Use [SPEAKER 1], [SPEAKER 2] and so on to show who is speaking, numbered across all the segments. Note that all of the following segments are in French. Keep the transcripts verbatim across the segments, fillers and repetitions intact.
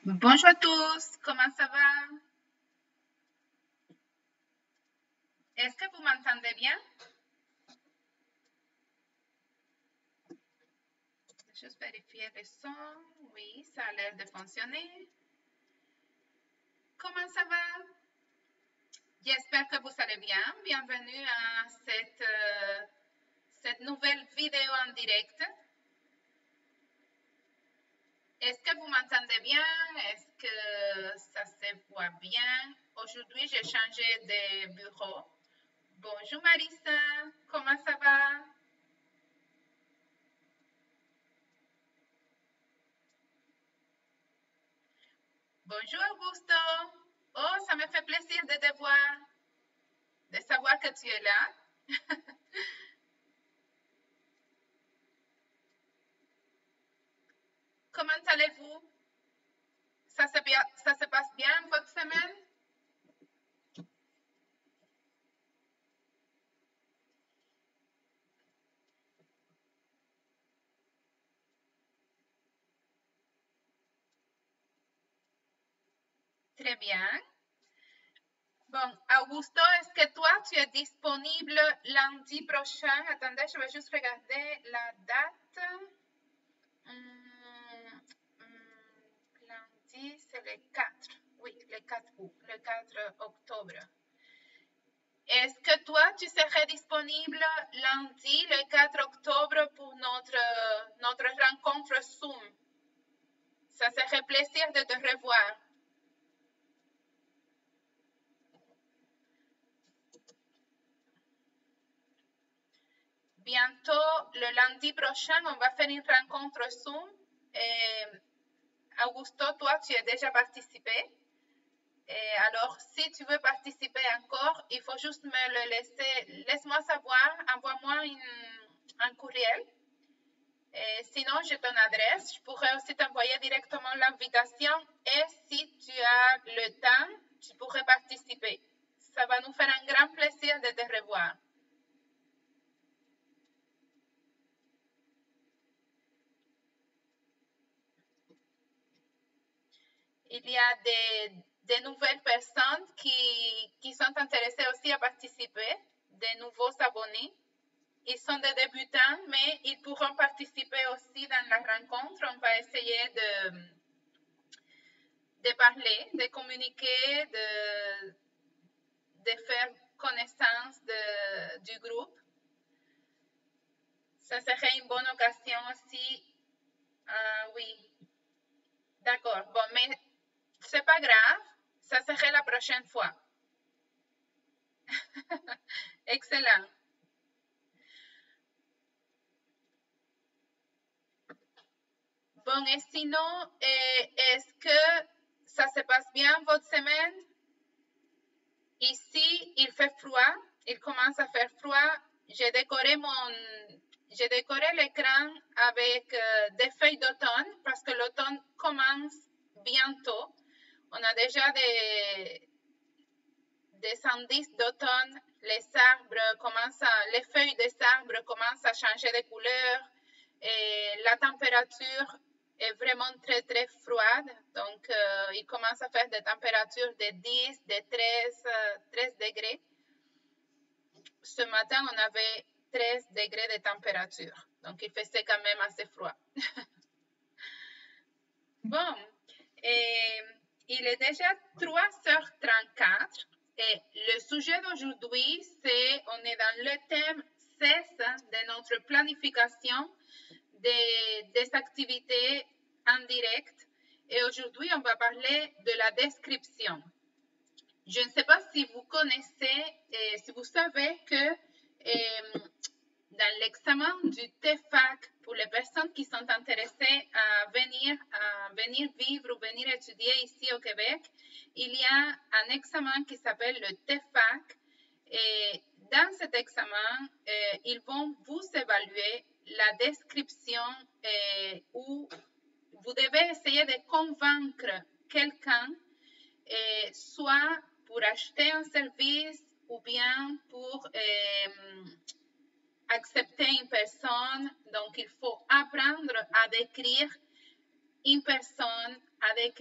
[SPEAKER 1] Bonjour à tous, comment ça va? Est-ce que vous m'entendez bien? Juste vérifier le son. Oui, ça a l'air de fonctionner. Comment ça va? J'espère que vous allez bien. Bienvenue à cette, euh, cette nouvelle vidéo en direct. Est-ce que vous m'entendez bien? Est-ce que ça se voit bien? Aujourd'hui, j'ai changé de bureau. Bonjour Marissa, comment ça va? Bonjour Augusto. Oh, ça me fait plaisir de te voir, de savoir que tu es là. Comment allez-vous? Ça se, bien, ça se passe bien votre semaine? Très bien. Bon, Augusto, est-ce que toi, tu es disponible lundi prochain? Attendez, je vais juste regarder la date. Hum, hum, lundi, c'est le quatre. Oui, le quatre août, le quatre octobre. Est-ce que toi, tu serais disponible lundi, le quatre octobre, pour notre, notre rencontre Zoom? Ça serait plaisir de te revoir. Bientôt, le lundi prochain, on va faire une rencontre Zoom. Et Augusto, toi, tu as déjà participé. Et alors, si tu veux participer encore, il faut juste me le laisser. Laisse-moi savoir, envoie-moi un courriel. Et sinon, j'ai ton adresse. Je pourrais aussi t'envoyer directement l'invitation. Et si tu as le temps, tu pourrais participer. Ça va nous faire un grand plaisir de te revoir. Il y a des, des nouvelles personnes qui, qui sont intéressées aussi à participer, des nouveaux abonnés. Ils sont des débutants, mais ils pourront participer aussi dans la rencontre. On va essayer de, de parler, de communiquer, de, de faire connaissance de, du groupe. Ça serait une bonne occasion aussi. Ah, oui, d'accord. Bon, mais c'est pas grave. Ça serait la prochaine fois. Excellent. Bon, et sinon, est-ce que ça se passe bien votre semaine? Ici, il fait froid. Il commence à faire froid. J'ai décoré mon, j'ai décoré l'écran avec euh, des feuilles d'automne parce que l'automne commence bientôt. On a déjà des, des indices d'automne. Les arbres commencent à, les feuilles des arbres commencent à changer de couleur et la température est vraiment très très froide. Donc, euh, il commence à faire des températures de dix, de treize, treize degrés. Ce matin, on avait treize degrés de température. Donc, il faisait quand même assez froid. Bon, et il est déjà trois heures trente-quatre et le sujet d'aujourd'hui, c'est, on est dans le thème seize de notre planification des, des activités en direct. Et aujourd'hui, on va parler de la description. Je ne sais pas si vous connaissez, et si vous savez que euh, dans l'examen du T F A C, pour les personnes qui sont intéressées à venir, à venir vivre ou venir étudier ici au Québec, il y a un examen qui s'appelle le T F A C. Et dans cet examen, euh, ils vont vous évaluer la description euh, où vous devez essayer de convaincre quelqu'un, euh, soit pour acheter un service ou bien pour euh, accepter une personne. Donc, il faut apprendre à décrire une personne, à décrire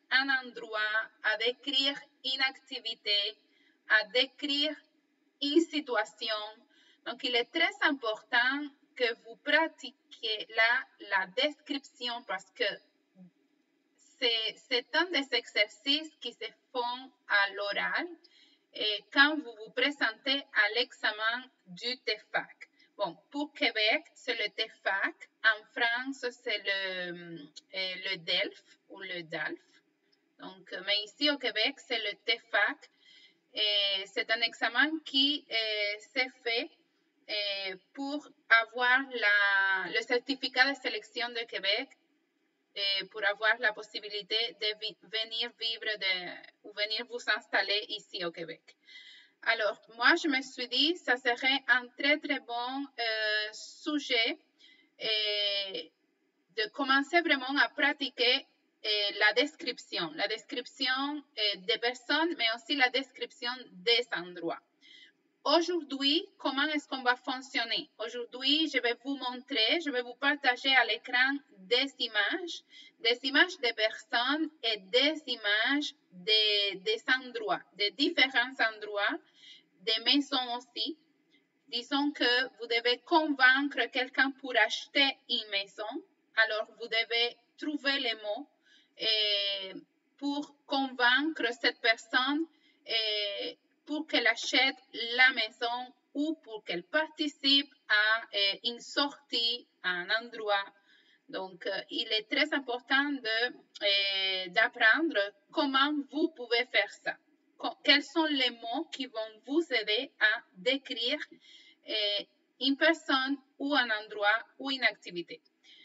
[SPEAKER 1] un endroit, à décrire une activité, à décrire une situation. Donc, il est très important que vous pratiquiez là la description parce que c'est un des exercices qui se font à l'oral et quand vous vous présentez à l'examen du T F A C. Bon, pour Québec, c'est le T F A C. En France, c'est le, le D E L F ou le D A L F. Donc, mais ici au Québec, c'est le T F A C. Et c'est un examen qui s'est fait et pour avoir la, le certificat de sélection de Québec et pour avoir la possibilité de vi venir vivre de, ou venir vous installer ici au Québec. Alors, moi, je me suis dit, ça serait un très, très bon euh, sujet et de commencer vraiment à pratiquer eh, la description, la description eh, des personnes, mais aussi la description des endroits. Aujourd'hui, comment est-ce qu'on va fonctionner? Aujourd'hui, je vais vous montrer, je vais vous partager à l'écran des images, des images des personnes et des images des, des endroits, des différents endroits, des maisons aussi. Disons que vous devez convaincre quelqu'un pour acheter une maison. Alors, vous devez trouver les mots et pour convaincre cette personne et pour qu'elle achète la maison ou pour qu'elle participe à une sortie à un endroit. Donc, il est très important d'apprendre comment vous pouvez faire ça. Quels sont les mots qui vont vous aider à décrire eh, une personne ou un endroit ou une activité.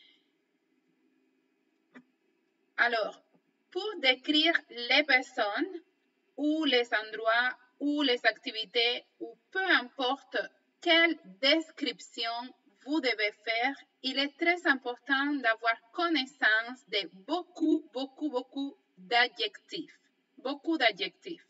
[SPEAKER 1] Alors, pour décrire les personnes ou les endroits ou les activités ou peu importe quelle description vous devez faire, il est très important d'avoir connaissance de beaucoup, beaucoup, beaucoup d'adjectifs. Beaucoup d'adjectifs.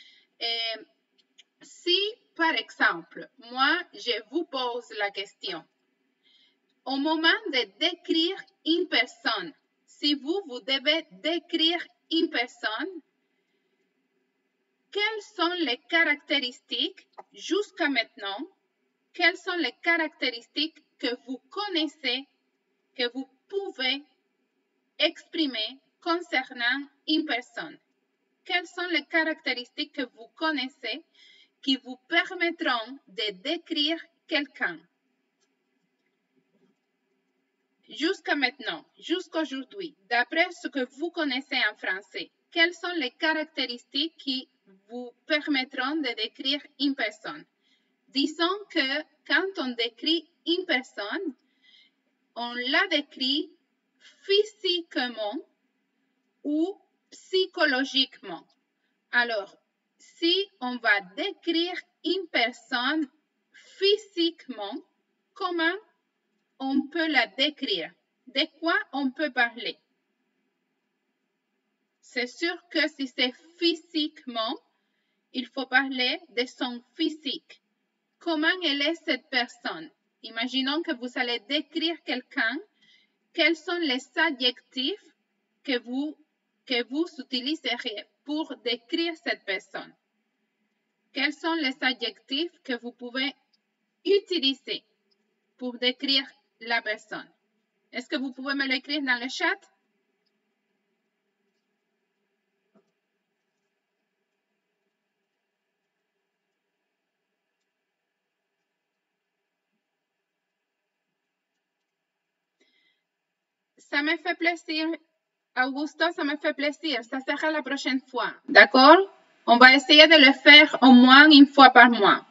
[SPEAKER 1] Si, par exemple, moi, je vous pose la question, au moment de décrire une personne, si vous, vous devez décrire une personne, quelles sont les caractéristiques jusqu'à maintenant, quelles sont les caractéristiques que vous connaissez, que vous pouvez exprimer concernant une personne? Quelles sont les caractéristiques que vous connaissez qui vous permettront de décrire quelqu'un? Jusqu'à maintenant, jusqu'à aujourd'hui, d'après ce que vous connaissez en français, quelles sont les caractéristiques qui vous permettront de décrire une personne? Disons que quand on décrit une personne, on la décrit physiquement ou psychologiquement. Alors, si on va décrire une personne physiquement, comment on peut la décrire? De quoi on peut parler? C'est sûr que si c'est physiquement, il faut parler de son physique. Comment elle est cette personne? Imaginons que vous allez décrire quelqu'un. Quels sont les adjectifs que vous, que vous utiliseriez pour décrire cette personne? Quels sont les adjectifs que vous pouvez utiliser pour décrire la personne? Est-ce que vous pouvez me l'écrire dans le chat? Ça me fait plaisir. Augusto, ça me fait plaisir. Ça sera la prochaine fois. D'accord? On va essayer de le faire au moins une fois par mois.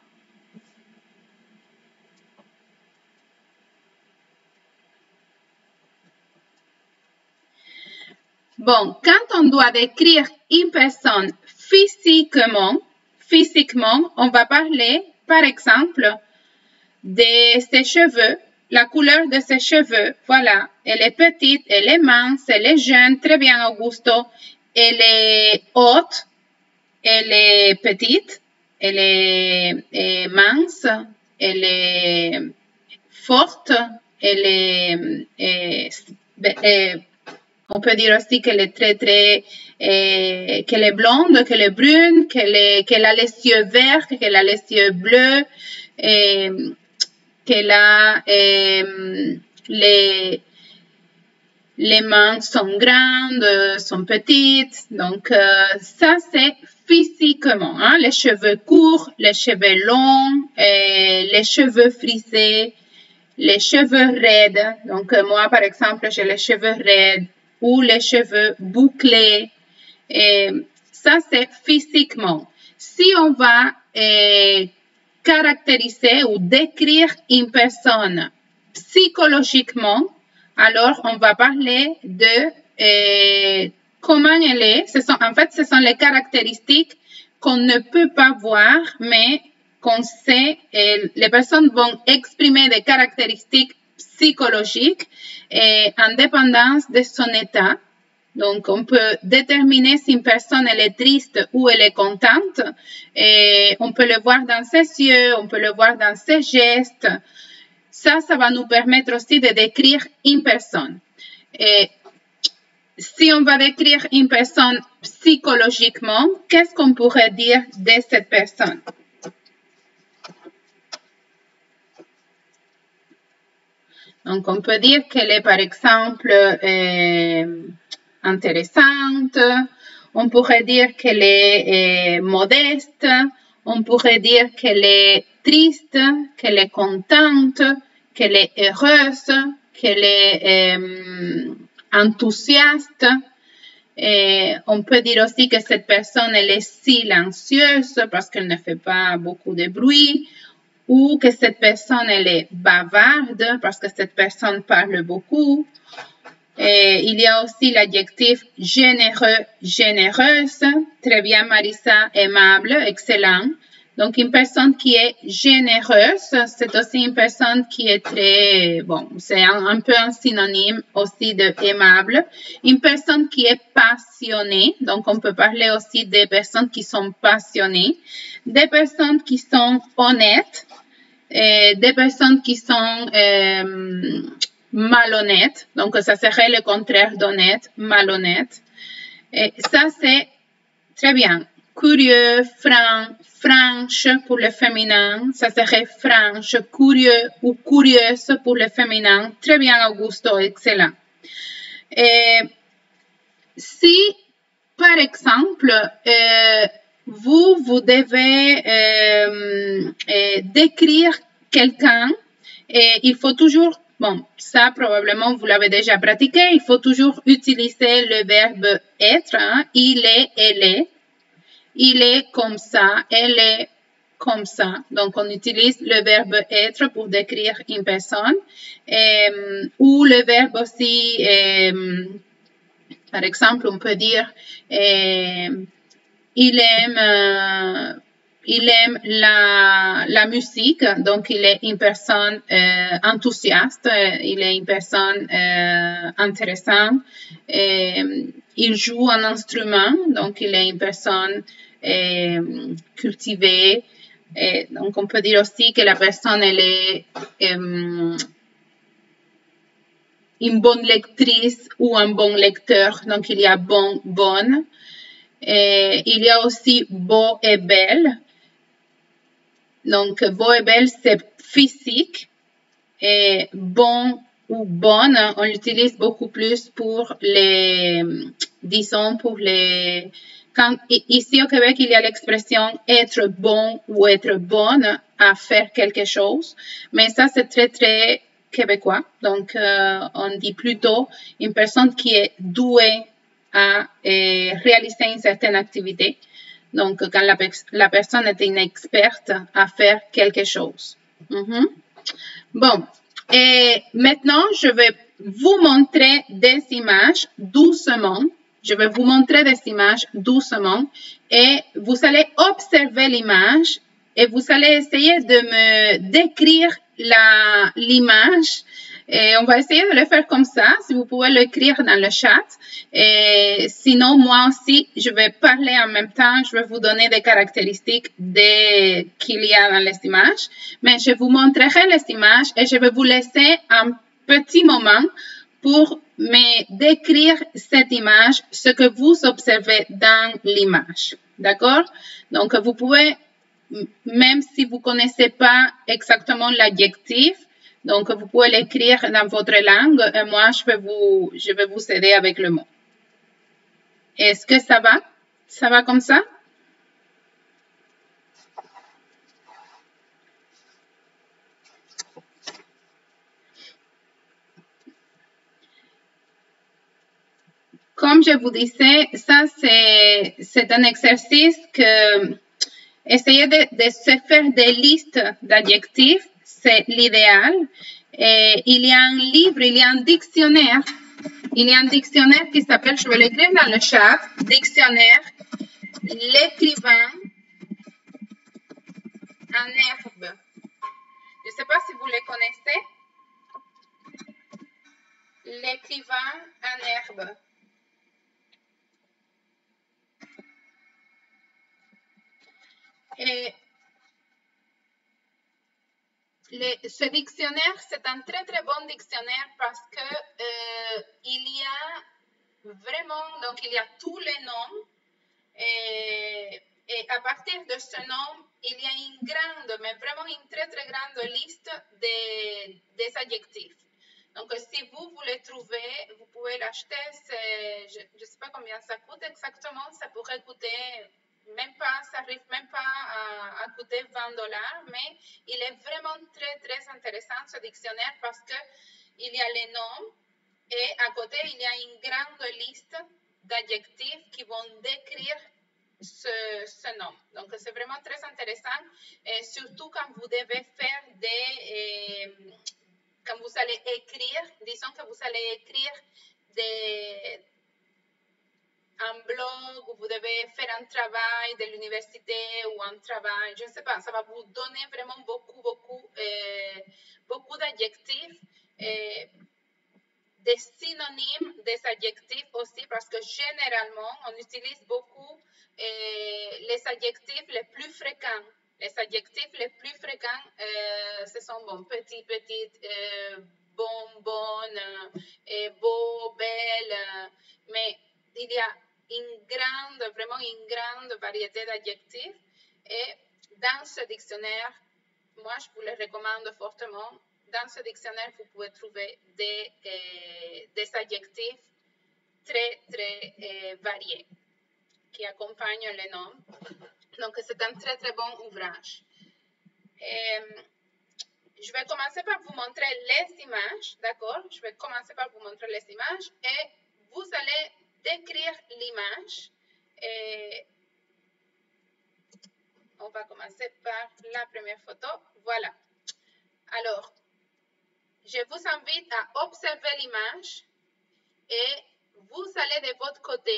[SPEAKER 1] Bon, quand on doit décrire une personne physiquement, physiquement, on va parler, par exemple, de ses cheveux, la couleur de ses cheveux. Voilà, elle est petite, elle est mince, elle est jeune, très bien, Augusto. Elle est haute, elle est petite, elle est, est mince, elle est forte, elle est, est, est On peut dire aussi qu'elle est très, très, euh, qu'elle est blonde, qu'elle est brune, qu'elle est, qu'elle a les yeux verts, qu'elle a les yeux bleus, et qu'elle a euh, les, les mains sont grandes, sont petites. Donc, euh, ça, c'est physiquement. Hein? Les cheveux courts, les cheveux longs, et les cheveux frisés, les cheveux raides. Donc, euh, moi, par exemple, j'ai les cheveux raides ou les cheveux bouclés. Et ça, c'est physiquement. Si on va euh, caractériser ou décrire une personne psychologiquement, alors on va parler de euh, comment elle est. Ce sont, en fait, ce sont les caractéristiques qu'on ne peut pas voir, mais qu'on sait. Et les personnes vont exprimer des caractéristiques psychologiques et en dépendance de son état. Donc, on peut déterminer si une personne elle est triste ou elle est contente. Et on peut le voir dans ses yeux, on peut le voir dans ses gestes. Ça, ça va nous permettre aussi de décrire une personne. Et si on va décrire une personne psychologiquement, qu'est-ce qu'on pourrait dire de cette personne? Donc, on peut dire qu'elle est, par exemple, euh, intéressante. On pourrait dire qu'elle est euh, modeste. On pourrait dire qu'elle est triste, qu'elle est contente, qu'elle est heureuse, qu'elle est euh, enthousiaste. Et on peut dire aussi que cette personne, elle est silencieuse parce qu'elle ne fait pas beaucoup de bruit, ou que cette personne, elle est bavarde parce que cette personne parle beaucoup. Et il y a aussi l'adjectif généreux, généreuse. Très bien, Marisa, aimable, excellent. Donc, une personne qui est généreuse, c'est aussi une personne qui est très, bon, c'est un, un peu un synonyme aussi de aimable. Une personne qui est passionnée, donc on peut parler aussi des personnes qui sont passionnées. Des personnes qui sont honnêtes, et des personnes qui sont euh, malhonnêtes. Donc, ça serait le contraire d'honnête, malhonnête. Et ça, c'est très bien. Curieux, franc, franche pour le féminin. Ça serait franche, curieux ou curieuse pour le féminin. Très bien, Augusto, excellent. Et si, par exemple, euh, vous, vous devez euh, euh, décrire quelqu'un et il faut toujours, bon, ça probablement vous l'avez déjà pratiqué, il faut toujours utiliser le verbe être, hein, il est, elle est, il est comme ça, elle est comme ça. Donc, on utilise le verbe être pour décrire une personne et, ou le verbe aussi, et, par exemple, on peut dire et, il aime, euh, il aime la, la musique, donc il est une personne euh, enthousiaste, il est une personne euh, intéressante, et, il joue un instrument, donc il est une personne euh, cultivée, et donc on peut dire aussi que la personne elle est euh, une bonne lectrice ou un bon lecteur, donc il y a bon, bonne. Et il y a aussi beau et belle. Donc, beau et belle, c'est physique. Et bon ou bonne, on l'utilise beaucoup plus pour les, disons, pour les... Quand, ici au Québec, il y a l'expression être bon ou être bonne à faire quelque chose. Mais ça, c'est très, très québécois. Donc, euh, on dit plutôt une personne qui est douée à euh, réaliser une certaine activité. Donc, quand la, la personne est une experte à faire quelque chose. Mm-hmm. Bon, et maintenant, je vais vous montrer des images doucement. Je vais vous montrer des images doucement et vous allez observer l'image et vous allez essayer de me décrire la, l'image. Et on va essayer de le faire comme ça, si vous pouvez l'écrire dans le chat. Et sinon, moi aussi, je vais parler en même temps. Je vais vous donner des caractéristiques de, qu'il y a dans les images. Mais je vous montrerai les images et je vais vous laisser un petit moment pour mais décrire cette image, ce que vous observez dans l'image. D'accord? Donc, vous pouvez, même si vous ne connaissez pas exactement l'adjectif, donc vous pouvez l'écrire dans votre langue et moi, je vais vous, je vais vous aider avec le mot. Est-ce que ça va? Ça va comme ça? Comme je vous disais, ça c'est un exercice que essayer de, de se faire des listes d'adjectifs, c'est l'idéal. Il y a un livre, il y a un dictionnaire. Il y a un dictionnaire qui s'appelle, je vais l'écrire dans le chat, dictionnaire, l'écrivain en herbe. Je ne sais pas si vous le connaissez. L'écrivain en herbe. Et le, ce dictionnaire, c'est un très très bon dictionnaire parce que euh, il y a vraiment, donc il y a tous les noms et, et à partir de ce nom, il y a une grande, mais vraiment une très très grande liste des, des adjectifs. Donc si vous, vous les trouvez, vous pouvez l'acheter, je ne sais pas combien ça coûte exactement, ça pourrait coûter même pas, ça n'arrive même pas à, à coûter vingt dollars, mais il est vraiment très, très intéressant ce dictionnaire parce qu'il y a les noms et à côté, il y a une grande liste d'adjectifs qui vont décrire ce, ce nom. Donc, c'est vraiment très intéressant, et surtout quand vous devez faire des... Euh, quand vous allez écrire, disons que vous allez écrire des... un blog, où vous devez faire un travail de l'université ou un travail, je ne sais pas, ça va vous donner vraiment beaucoup, beaucoup, euh, beaucoup d'adjectifs, euh, des synonymes des adjectifs aussi, parce que généralement, on utilise beaucoup euh, les adjectifs les plus fréquents. Les adjectifs les plus fréquents, euh, ce sont bon, petit, petite, euh, bon, bonne, euh, beau, belle, euh, mais il y a une grande, vraiment une grande variété d'adjectifs. Et dans ce dictionnaire, moi, je vous le recommande fortement. Dans ce dictionnaire, vous pouvez trouver des, euh, des adjectifs très, très euh, variés qui accompagnent les noms. Donc, c'est un très, très bon ouvrage. Et, je vais commencer par vous montrer les images, d'accord? Je vais commencer par vous montrer les images et vous allez décrire l'image. On va commencer par la première photo. Voilà. Alors, je vous invite à observer l'image et vous allez de votre côté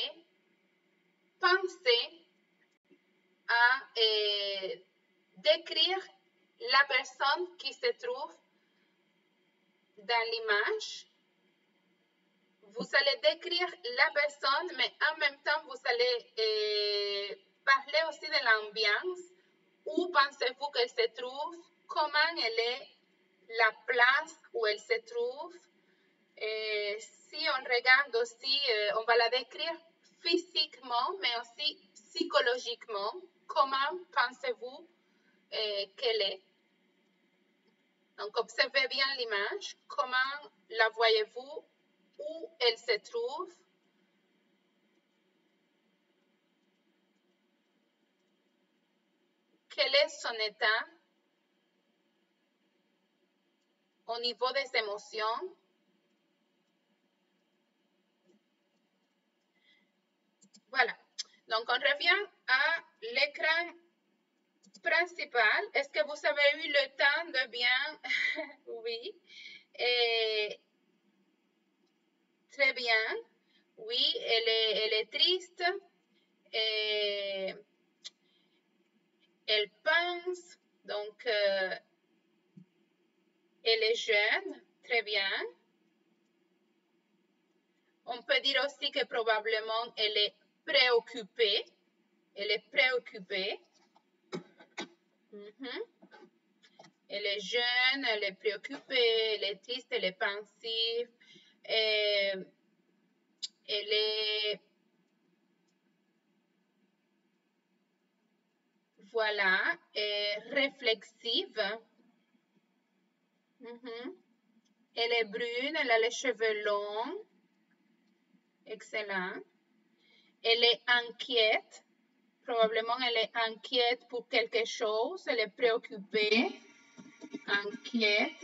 [SPEAKER 1] penser à euh, décrire la personne qui se trouve dans l'image. Vous allez décrire la personne, mais en même temps, vous allez euh, parler aussi de l'ambiance. Où pensez-vous qu'elle se trouve? Comment elle est? La place où elle se trouve? Et si on regarde aussi, euh, on va la décrire physiquement, mais aussi psychologiquement. Comment pensez-vous euh, qu'elle est? Donc, observez bien l'image. Comment la voyez-vous? Où elle se trouve? Quel est son état au niveau des émotions? Voilà. Donc, on revient à l'écran principal. Est-ce que vous avez eu le temps de bien... Oui. Et... Très bien. Oui, elle est, elle est triste. Et... Elle pense. Donc, euh... elle est jeune. Très bien. On peut dire aussi que probablement elle est préoccupée. Elle est préoccupée. Mm-hmm. Elle est jeune, elle est préoccupée, elle est triste, elle est pensive. Euh, elle est, voilà, est réflexive. Mm-hmm. Elle est brune, elle a les cheveux longs. Excellent. Elle est inquiète. Probablement, elle est inquiète pour quelque chose. Elle est préoccupée. Inquiète.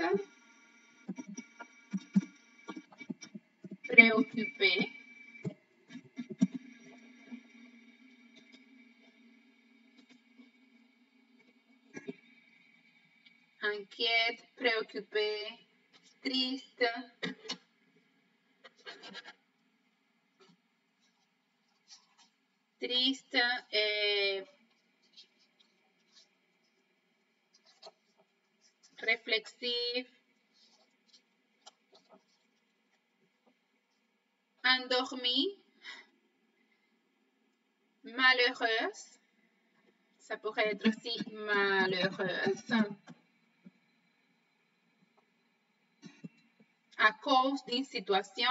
[SPEAKER 1] Préoccupée. Inquiète, préoccupée, triste. Triste et réflexif. Endormie. Malheureuse. Ça pourrait être aussi malheureuse. À cause d'une situation.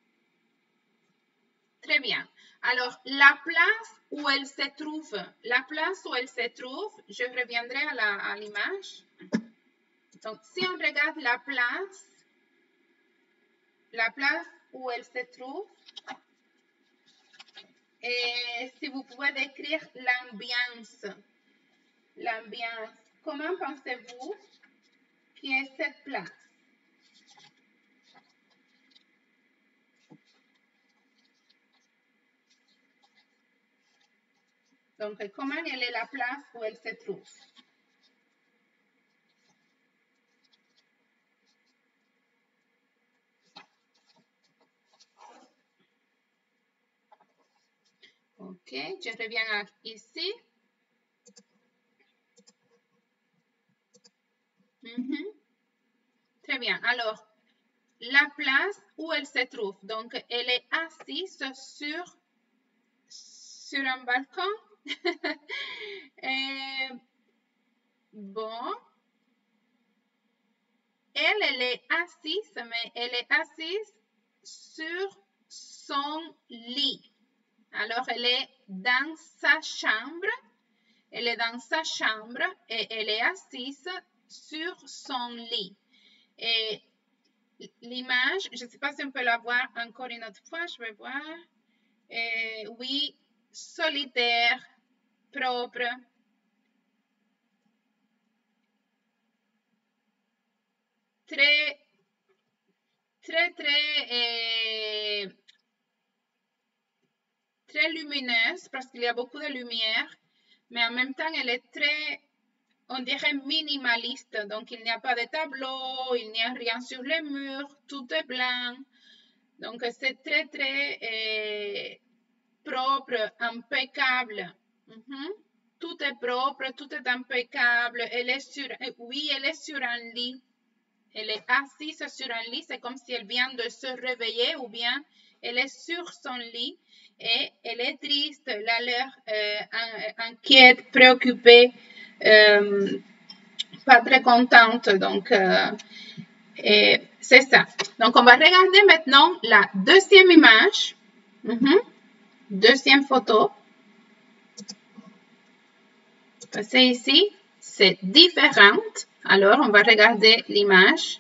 [SPEAKER 1] Très bien. Alors, la place où elle se trouve, la place où elle se trouve, je reviendrai à l'image. Donc, si on regarde la place, la place où elle se trouve, et si vous pouvez décrire l'ambiance, l'ambiance, comment pensez-vous qu'est cette place? Donc, comment elle est la place où elle se trouve? Ok, je reviens ici. Mm-hmm. Très bien. Alors, la place où elle se trouve. Donc, elle est assise sur, sur un balcon. Et, bon. Elle, elle est assise, mais elle est assise sur son lit. Alors, elle est dans sa chambre. Elle est dans sa chambre et elle est assise sur son lit. Et l'image, je ne sais pas si on peut la voir encore une autre fois, je vais voir. Et oui, solitaire, propre. Très, très, très, euh, très lumineuse parce qu'il y a beaucoup de lumière, mais en même temps, elle est très, on dirait minimaliste. Donc, il n'y a pas de tableau, il n'y a rien sur les murs, tout est blanc. Donc, c'est très, très euh, propre, impeccable. Mm-hmm. Tout est propre, tout est impeccable. Elle est sur, oui, elle est sur un lit. Elle est assise sur un lit. C'est comme si elle vient de se réveiller ou bien elle est sur son lit et elle est triste. Elle a l'air euh, inquiète, préoccupée, euh, pas très contente. Donc, euh, c'est ça. Donc, on va regarder maintenant la deuxième image. Mm-hmm. Deuxième photo. C'est ici, c'est différent. Alors, on va regarder l'image.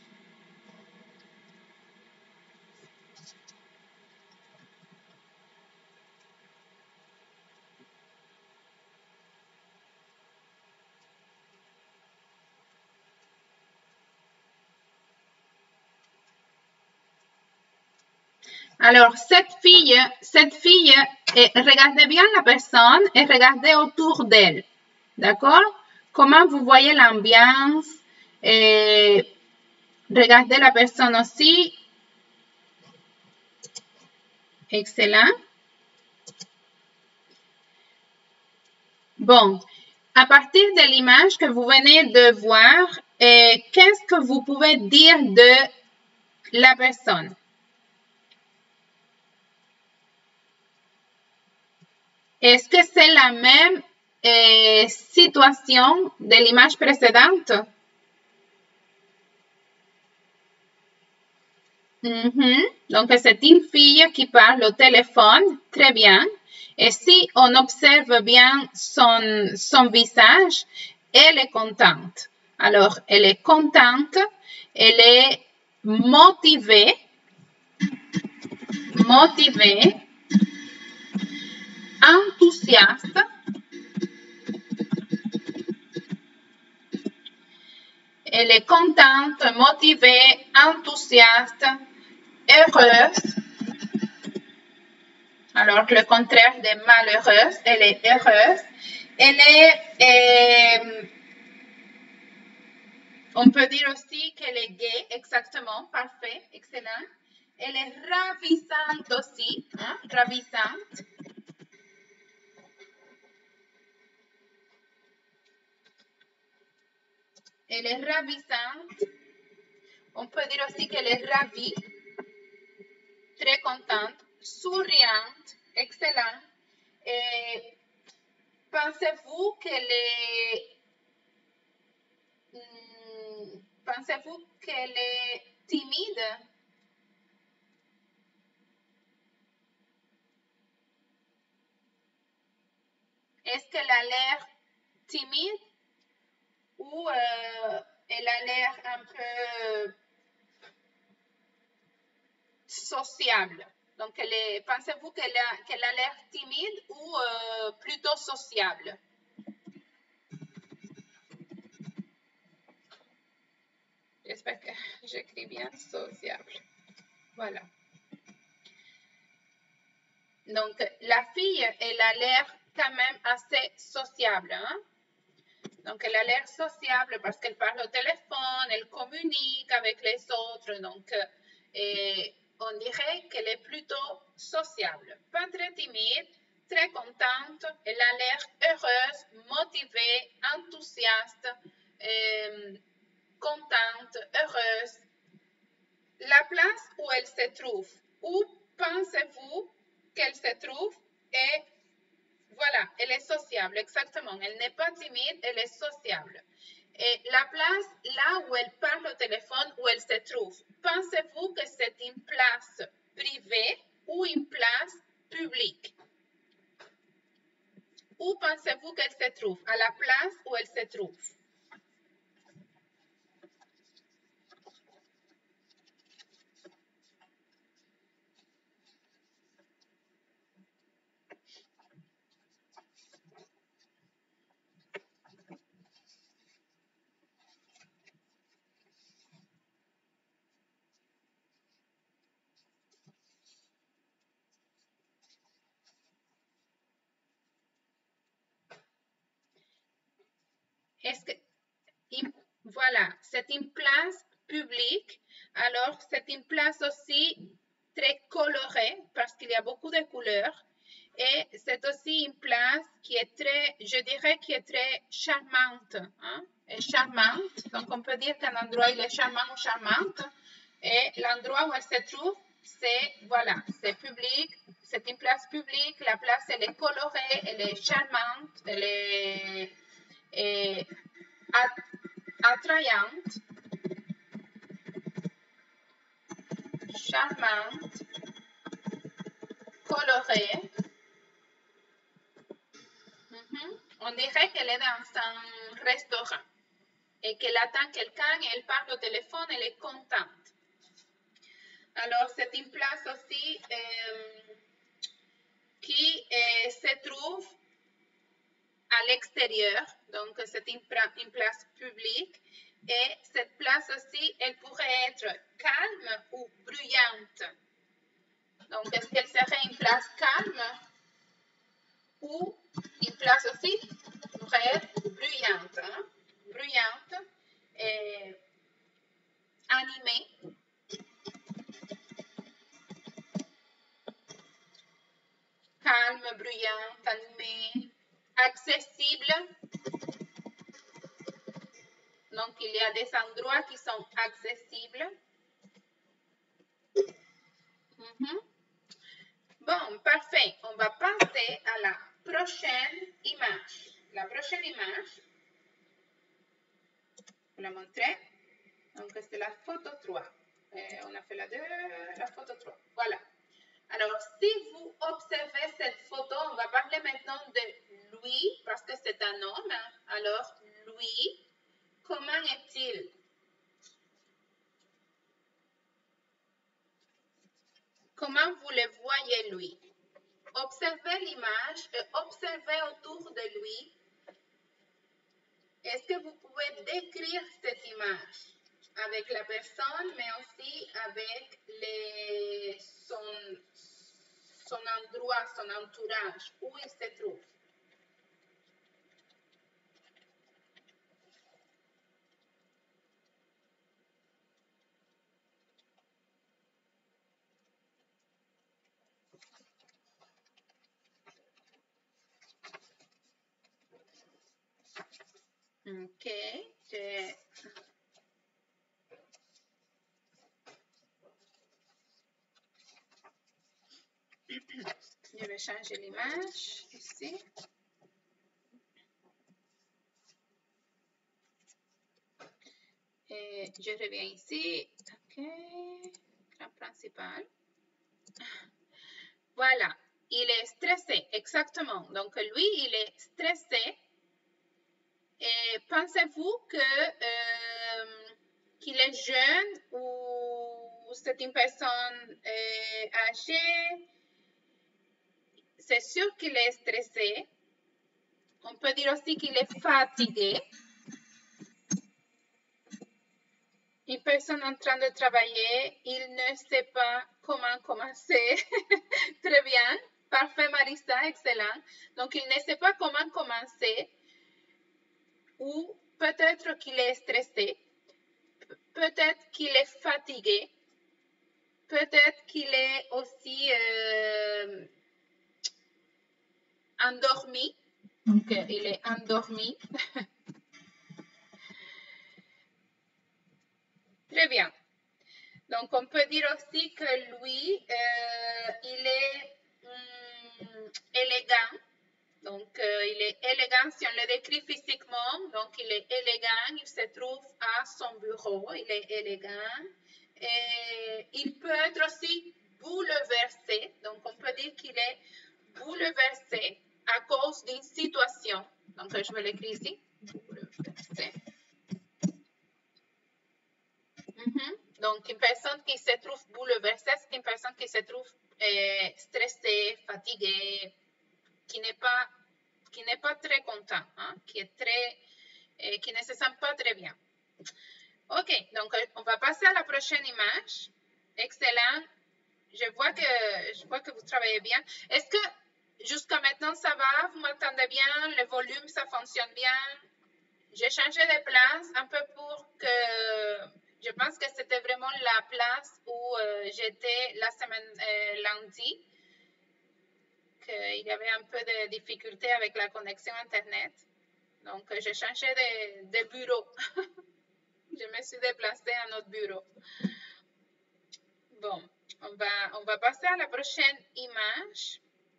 [SPEAKER 1] Alors, cette fille, cette fille, et regardez bien la personne et regardez autour d'elle. D'accord? Comment vous voyez l'ambiance? Regardez la personne aussi. Excellent. Bon, à partir de l'image que vous venez de voir, qu'est-ce que vous pouvez dire de la personne? Est-ce que c'est la même eh, situation de l'image précédente? Mm-hmm. Donc, c'est une fille qui parle au téléphone, très bien. Et si on observe bien son, son visage, elle est contente. Alors, elle est contente, elle est motivée, motivée, enthousiaste. Elle est contente, motivée, enthousiaste, heureuse. Alors que le contraire de malheureuse, elle est heureuse. Elle est, euh, on peut dire aussi qu'elle est gaie, exactement, parfait, excellent. Elle est ravissante aussi, hein, ravissante. Elle est ravissante. On peut dire aussi qu'elle est ravie, très contente, souriante, excellent. Et pensez-vous qu'elle est... Hmm, pensez-vous qu'elle est timide? Est-ce qu'elle a l'air timide ou euh, elle a l'air un peu sociable? Donc, pensez-vous qu'elle a, qu'elle a l'air timide ou euh, plutôt sociable? J'espère que j'écris bien sociable. Voilà. Donc, la fille, elle a l'air quand même assez sociable. Hein? Donc, elle a l'air sociable parce qu'elle parle au téléphone, elle communique avec les autres. Donc, et on dirait qu'elle est plutôt sociable. Pas très timide, très contente. Elle a l'air heureuse, motivée, enthousiaste, euh, contente, heureuse. La place où elle se trouve, où pensez-vous qu'elle se trouve est, voilà, elle est sociable, exactement. Elle n'est pas timide, elle est sociable. Et la place là où elle parle au téléphone, où elle se trouve, pensez-vous que c'est une place privée ou une place publique? Où pensez-vous qu'elle se trouve? À la place où elle se trouve. Est-ce que, voilà, c'est une place publique. Alors, c'est une place aussi très colorée parce qu'il y a beaucoup de couleurs. Et c'est aussi une place qui est très, je dirais, qui est très charmante. Hein? Et charmante. Donc, on peut dire qu'un endroit, il est charmant ou charmante. Et l'endroit où elle se trouve, c'est, voilà, c'est public. C'est une place publique. La place, elle est colorée, elle est charmante, elle est... Et attrayante, charmante, colorée. Mm-hmm. On dirait qu'elle est dans un restaurant et qu'elle attend quelqu'un et elle parle au téléphone, elle est contente. Alors, c'est une place aussi euh, qui euh, se trouve à l'extérieur, donc c'est une, une place publique. Et cette place aussi, elle pourrait être calme ou bruyante. Donc, est-ce qu'elle serait une place calme ou une place aussi pourrait être bruyante, hein? Bruyante et animée. Calme, bruyante, animée, accessible. Donc, il y a des endroits qui sont accessibles. Mm-hmm. Bon, parfait. On va passer à la prochaine image. La prochaine image, je vous la montrer. Donc, c'est la photo trois. Et on a fait la deux, la photo trois. Voilà. Alors, si vous observez cette photo, on va parler maintenant de lui, parce que c'est un homme. Alors, lui, comment est-il? Comment vous le voyez, lui? Observez l'image et observez autour de lui. Est-ce que vous pouvez décrire cette image avec la personne, mais aussi avec les, son, son endroit, son entourage, où il se trouve? Ok, je... je vais changer l'image ici. Et je reviens ici. Ok, écran principal. Voilà, il est stressé, exactement. Donc lui, il est stressé. Et pensez-vous que euh, qu'il est jeune ou c'est une personne euh, âgée? C'est sûr qu'il est stressé. On peut dire aussi qu'il est fatigué. Une personne en train de travailler, il ne sait pas comment commencer. Très bien. Parfait, Marissa, excellent. Donc, il ne sait pas comment commencer. Ou peut-être qu'il est stressé. Peut-être qu'il est fatigué. Peut-être qu'il est aussi euh, endormi. Donc, il est endormi. Très bien. Donc, on peut dire aussi que lui, euh, il est hum, élégant. Donc, euh, il est élégant si on le décrit physiquement. Donc, il est élégant. Il se trouve à son bureau. Il est élégant. Et il peut être aussi bouleversé. Donc, on peut dire qu'il est bouleversé à cause d'une situation. Donc, je vais l'écrire ici. Bouleversé. Mm-hmm. Donc, une personne qui se trouve bouleversée, c'est une personne qui se trouve euh, stressée, fatiguée, qui n'est pas, qui n'est pas très content, hein, qui est très, euh, qui ne se sent pas très bien. Ok, donc on va passer à la prochaine image. Excellent. Je vois que, je vois que vous travaillez bien. Est-ce que jusqu'à maintenant ça va? Vous m'entendez bien? Le volume, ça fonctionne bien? J'ai changé de place un peu pour que... Je pense que c'était vraiment la place où euh, j'étais la semaine euh, lundi, qu'il y avait un peu de difficulté avec la connexion Internet. Donc, j'ai changé de, de bureau. Je me suis déplacée à notre bureau. Bon, on va, on va passer à la prochaine image.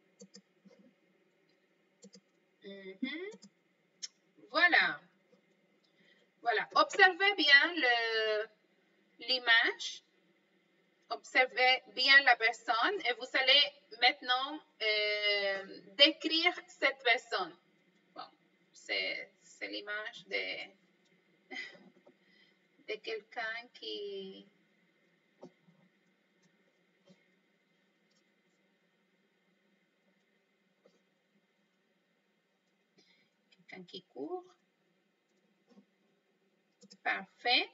[SPEAKER 1] Mm-hmm. Voilà. Voilà. Observez bien l'image. Observez bien la personne et vous allez maintenant euh, décrire cette personne. Bon, c'est l'image de, de quelqu'un qui... Quelqu'un qui court. Parfait.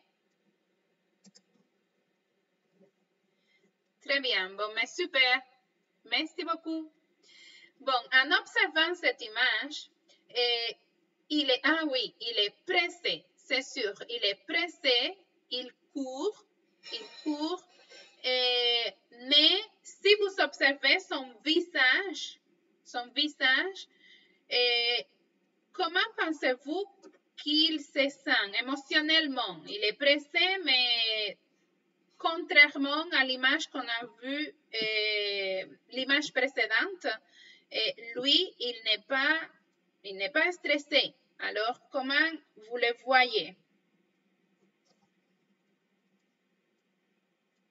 [SPEAKER 1] Très bien. Bon, mais super. Merci beaucoup. Bon, en observant cette image, eh, il est, ah oui, il est pressé, c'est sûr, il est pressé, il court, il court, eh, mais si vous observez son visage, son visage, eh, comment pensez-vous qu'il se sent émotionnellement? Il est pressé, mais contrairement à l'image qu'on a vue, eh, l'image précédente, et lui, il n'est pas, il n'est pas stressé. Alors, comment vous le voyez?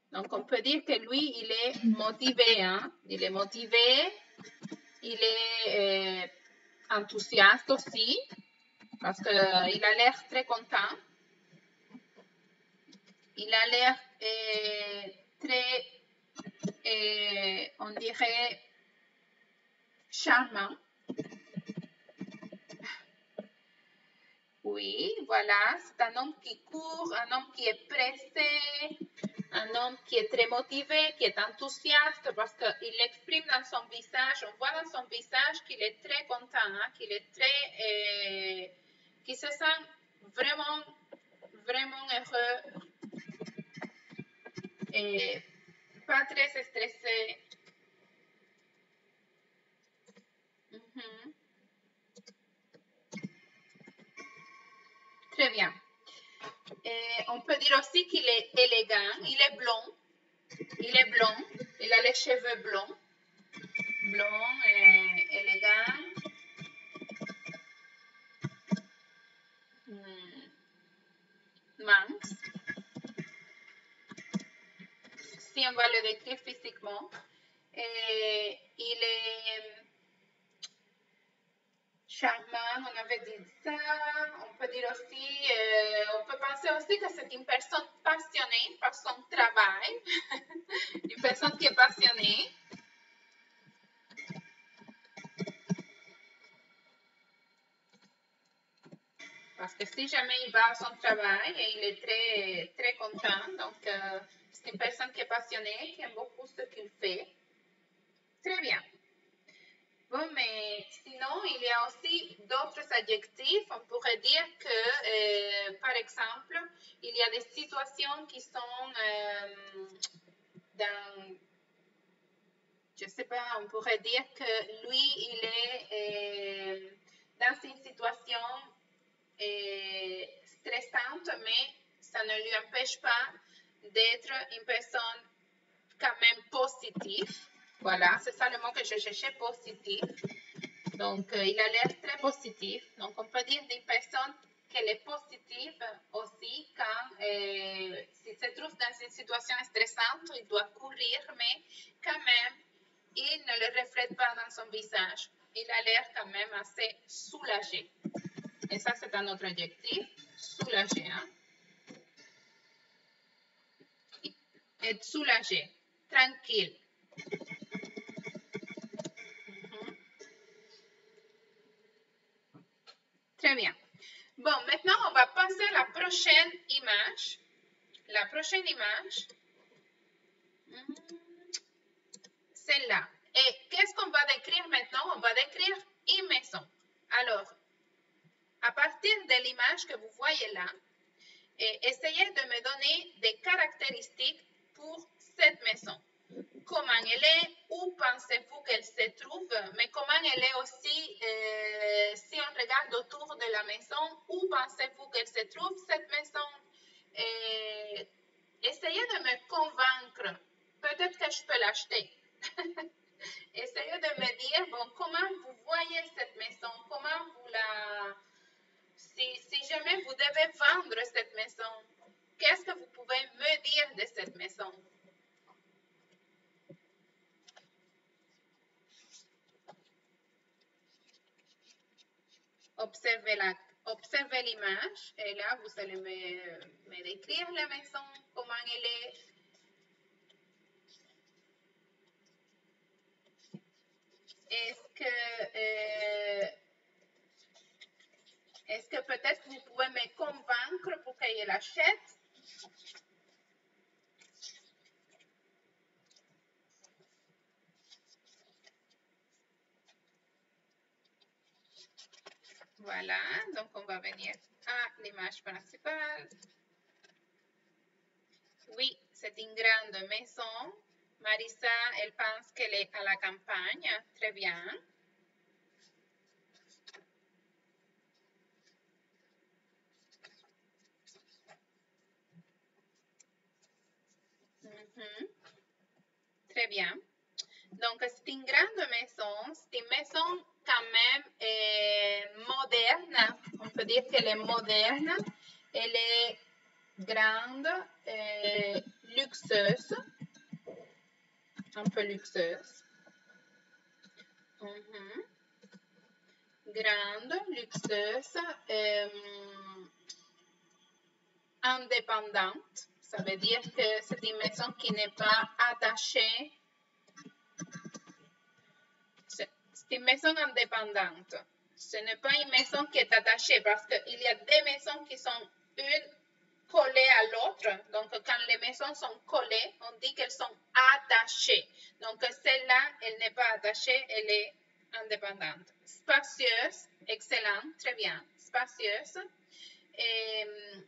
[SPEAKER 1] Donc, on peut dire que lui, il est motivé. Hein? Il est motivé, il est euh, enthousiaste aussi, parce qu'il euh, a l'air très content. Il a l'air euh, très, euh, on dirait, charmant. Oui, voilà, c'est un homme qui court, un homme qui est pressé, un homme qui est très motivé, qui est enthousiaste parce qu'il exprime dans son visage, on voit dans son visage qu'il est très content, hein, qu'il est très, euh, qu'il se sent vraiment, vraiment heureux et pas très stressé. Mm-hmm. Très bien. Et on peut dire aussi qu'il est élégant, il est blond, il est blond, il a les cheveux blonds, blond, et élégant. Hmm. Mince. Si on va le décrire physiquement, et il est charmant, on avait dit ça. On peut dire aussi, euh, on peut penser aussi que c'est une personne passionnée par son travail, une personne qui est passionnée. Parce que si jamais il va à son travail et il est très, très content, donc euh, c'est une personne qui est passionnée, qui aime beaucoup ce qu'il fait. Très bien. Bon, mais sinon, il y a aussi d'autres adjectifs. On pourrait dire que, euh, par exemple, il y a des situations qui sont euh, dans, je ne sais pas, on pourrait dire que lui, il est euh, dans une situation euh, stressante, mais ça ne lui empêche pas d'être une personne quand même positive. Voilà, c'est ça le mot que je cherchais, positif. Donc, euh, il a l'air très positif. Donc, on peut dire d'une personne qu'elle est positive aussi quand euh, s'il se trouve dans une situation stressante, il doit courir, mais quand même, il ne le reflète pas dans son visage. Il a l'air quand même assez soulagé. Et ça, c'est un autre adjectif, soulagé. Hein? Être soulagé, tranquille. Mm-hmm. Très bien. Bon, maintenant, on va passer à la prochaine image. La prochaine image, celle-là. Et qu'est-ce qu'on va décrire maintenant? On va décrire une maison. Alors, à partir de l'image que vous voyez là, essayez de me donner des caractéristiques pour cette maison. Comment elle est, où pensez-vous qu'elle se trouve, mais comment elle est aussi, euh, si on regarde autour de la maison, où pensez-vous qu'elle se trouve, cette maison? Euh, essayez de me convaincre. Peut-être que je peux l'acheter. Essayez de me dire, bon, comment vous voyez cette maison? Comment vous la... Si, si jamais vous devez vendre cette maison, qu'est-ce que vous pouvez me dire de cette maison? Observez la, observez l'image et là, vous allez me, me décrire la maison, comment elle est. Est-ce que, euh, est-ce que peut-être vous pouvez me convaincre pour qu'elle l'achète? Voilà, donc on va venir à l'image principale. Oui, c'est une grande maison. Marisa, elle pense qu'elle est à la campagne. Très bien. Mm-hmm. Très bien. Donc, c'est une grande maison. C'est une maison quand même euh, moderne. On peut dire qu'elle est moderne. Elle est grande. Euh, luxueuse, un peu luxueuse. Mm-hmm. Grande, luxueuse, euh, indépendante. Ça veut dire que c'est une maison qui n'est pas attachée. C'est une maison indépendante. Ce n'est pas une maison qui est attachée parce qu'il y a des maisons qui sont une collées à l'autre. Donc, quand les maisons sont collées, on dit qu'elles sont attachées. Donc, celle-là, elle n'est pas attachée, elle est indépendante. Spacieuse, excellent, très bien. Spacieuse. Et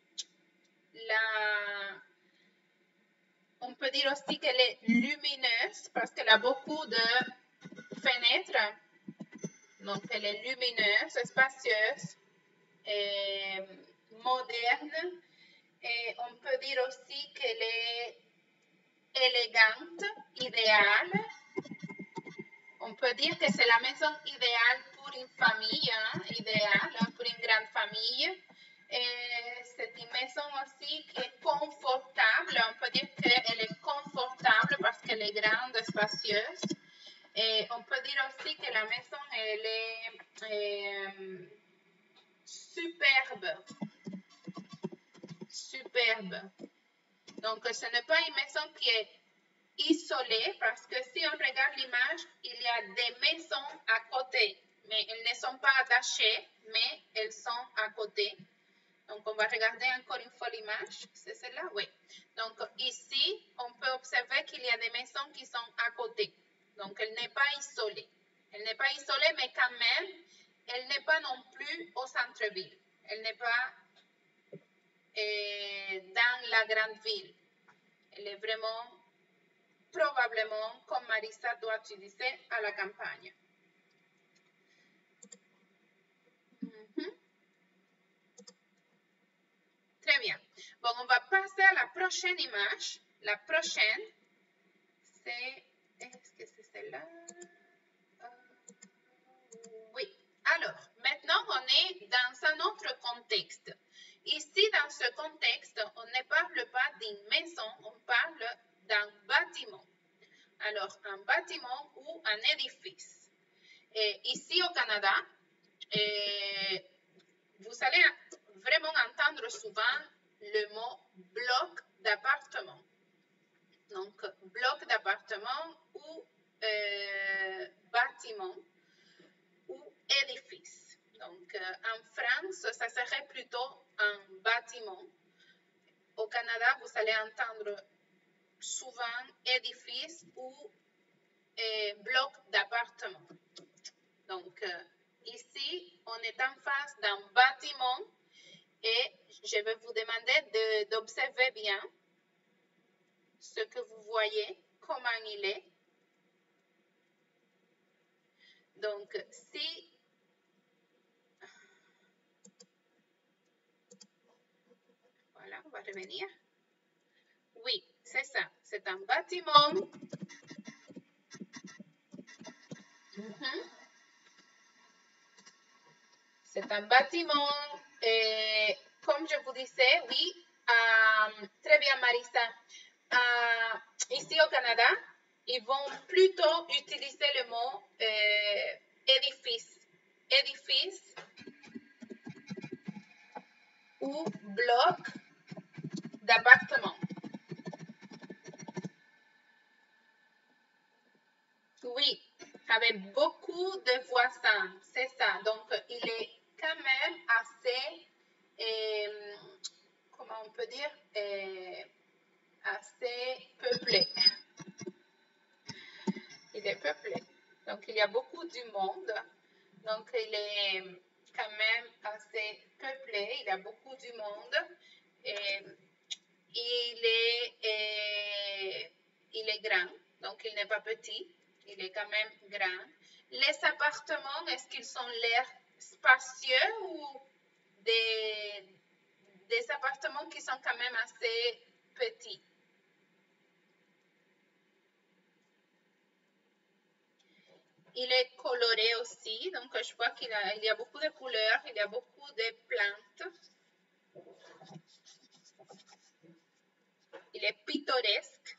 [SPEAKER 1] la... on peut dire aussi qu'elle est lumineuse parce qu'elle a beaucoup de fenêtres. Donc, elle est lumineuse, spacieuse, et moderne. Et on peut dire aussi qu'elle est élégante, idéale. On peut dire que c'est la maison idéale pour une famille, hein, idéale pour une grande famille. Et c'est une maison aussi qui est confortable. On peut dire qu'elle est confortable parce qu'elle est grande, spacieuse. Et on peut dire aussi que la maison, elle est euh, superbe. Superbe. Donc, ce n'est pas une maison qui est isolée parce que si on regarde l'image, il y a des maisons à côté, mais elles ne sont pas attachées, mais elles sont à côté. Donc, on va regarder encore une fois l'image. C'est celle-là? Oui. Donc, ici, on peut observer qu'il y a des maisons qui sont à côté. Donc, elle n'est pas isolée. Elle n'est pas isolée, mais quand même, elle n'est pas non plus au centre-ville. Elle n'est pas euh, dans la grande ville. Elle est vraiment, probablement, comme Marisa doit utiliser, à la campagne. Mm-hmm. Très bien. Bon, on va passer à la prochaine image. La prochaine, c'est... Est-ce que c'est celle-là? Euh, oui. Alors, maintenant, on est dans un autre contexte. Ici, dans ce contexte, on ne parle pas d'une maison, on parle d'un bâtiment. Alors, un bâtiment ou un édifice. Et ici, au Canada, et vous allez vraiment entendre souvent le mot bloc d'appartement. Donc, bloc d'appartement ou euh, bâtiment ou édifice. Donc, euh, en France, ça serait plutôt un bâtiment. Au Canada, vous allez entendre souvent édifice ou euh, bloc d'appartement. Donc, euh, ici, on est en face d'un bâtiment et je vais vous demander d'observer bien ce que vous voyez, comment il est. Donc, si voilà, on va revenir. Oui, c'est ça. C'est un bâtiment. Mm-hmm. C'est un bâtiment. Et comme je vous disais, oui, euh, très bien, Marisa. Euh, ici au Canada, ils vont plutôt utiliser le mot euh, édifice. Édifice ou bloc d'appartement. Oui, avec beaucoup de voisins, c'est ça. Donc, il est quand même assez, euh, comment on peut dire, euh, assez peuplé. Il est peuplé. Donc, il y a beaucoup du monde. Donc, il est quand même assez peuplé. Il y a beaucoup du monde. Et il est, et, il est grand. Donc, il n'est pas petit. Il est quand même grand. Les appartements, est-ce qu'ils ont l'air spacieux ou des, des appartements qui sont quand même assez petits? Il est coloré aussi, donc je vois qu'il y a beaucoup de couleurs, il y a beaucoup de plantes. Il il est pittoresque.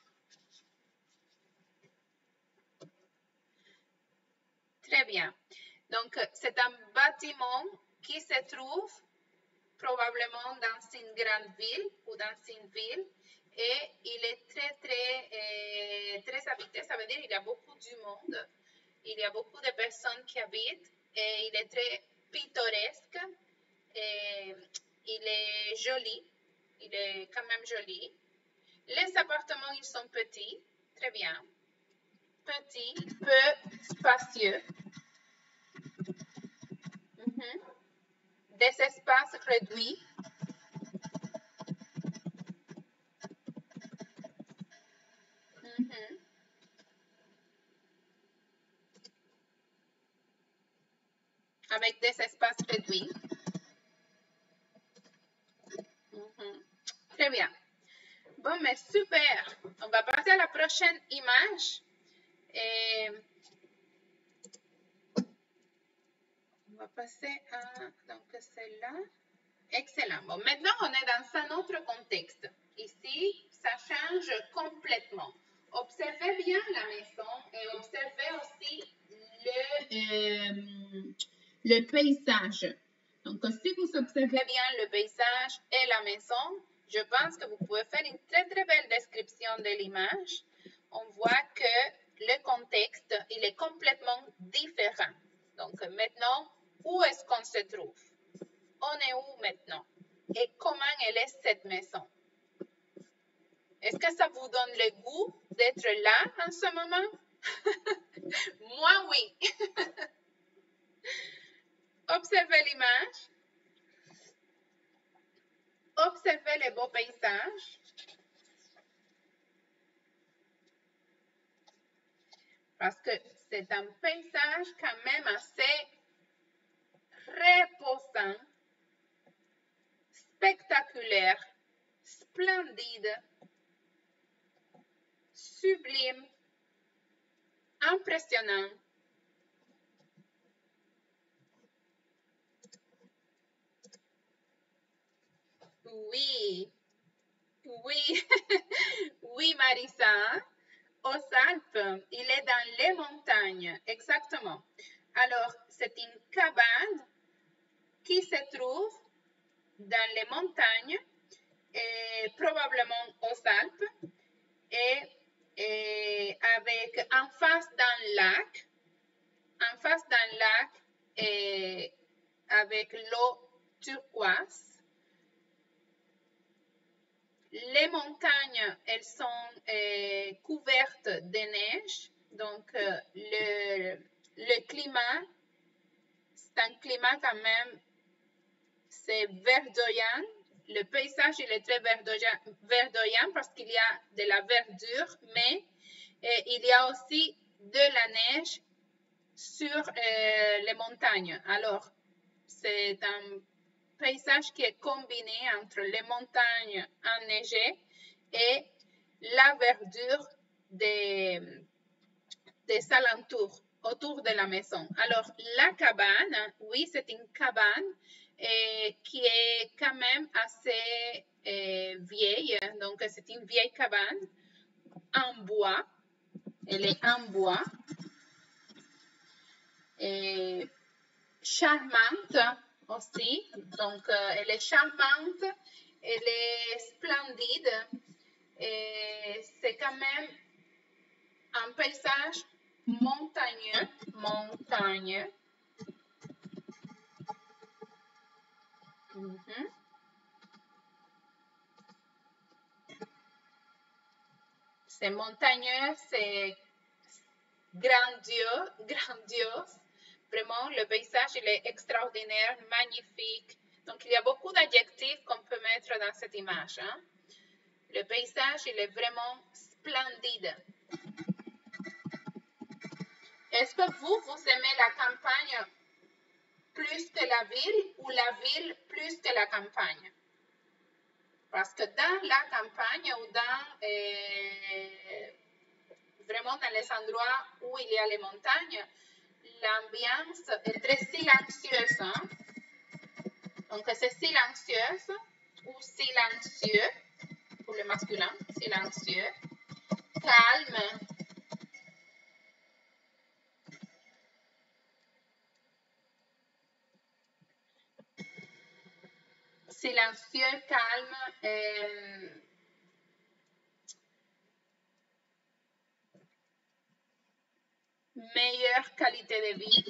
[SPEAKER 1] Très bien. Donc, c'est un bâtiment qui se trouve probablement dans une grande ville ou dans une ville et il est très, très, euh, très habité. Ça veut dire qu'il y a beaucoup du monde. Il y a beaucoup de personnes qui habitent et il est très pittoresque. Et il est joli. Il est quand même joli. Les appartements, ils sont petits. Très bien. Petits, peu spacieux. Mm-hmm. Des espaces réduits. Mm-hmm. Avec des espaces réduits. Mm-hmm. Très bien. Bon, mais super. On va passer à la prochaine image. Et on va passer à donc celle-là. Excellent. Bon, maintenant, on est dans un autre contexte. Ici, ça change complètement. Observez bien la maison et observez aussi le, euh, le paysage. Donc, si vous observez bien le paysage et la maison, je pense que vous pouvez faire une très, très belle description de l'image. On voit que le contexte, il est complètement différent. Donc, maintenant, où est-ce qu'on se trouve? On est où maintenant? Et comment elle est cette maison? Est-ce que ça vous donne le goût d'être là en ce moment? Moi, oui. Observez l'image. Observez les beaux paysages. Parce que c'est un paysage quand même assez reposant, spectaculaire, splendide, sublime, impressionnant. Oui, oui, oui, Marisa. Aux Alpes, il est dans les montagnes, exactement. Alors, c'est une cabane qui se trouve dans les montagnes, et probablement aux Alpes, et, et avec en face d'un lac, en face d'un lac, et avec l'eau turquoise. Les montagnes, elles sont euh, couvertes de neige, donc euh, le, le climat, c'est un climat quand même, c'est verdoyant. Le paysage, il est très verdoyant, verdoyant parce qu'il y a de la verdure, mais euh, il y a aussi de la neige sur euh, les montagnes. Alors, c'est un paysage qui est combiné entre les montagnes enneigées et la verdure des, des alentours autour de la maison. Alors, la cabane, oui, c'est une cabane et qui est quand même assez euh, vieille. Donc, c'est une vieille cabane en bois. Elle est en bois. Et charmante aussi. Donc, euh, elle est charmante, elle est splendide et c'est quand même un paysage montagneux, montagneux. Mm-hmm. C'est montagneux, c'est grandiose, grandiose. Vraiment, le paysage, il est extraordinaire, magnifique. Donc, il y a beaucoup d'adjectifs qu'on peut mettre dans cette image. Hein? Le paysage, il est vraiment splendide. Est-ce que vous, vous aimez la campagne plus que la ville ou la ville plus que la campagne? Parce que dans la campagne ou dans, euh, vraiment dans les endroits où il y a les montagnes, l'ambiance est très silencieuse. Hein? Donc, c'est silencieuse ou silencieux. pour le masculin, silencieux. Calme. Silencieux, calme. Euh, meilleure qualité de vie.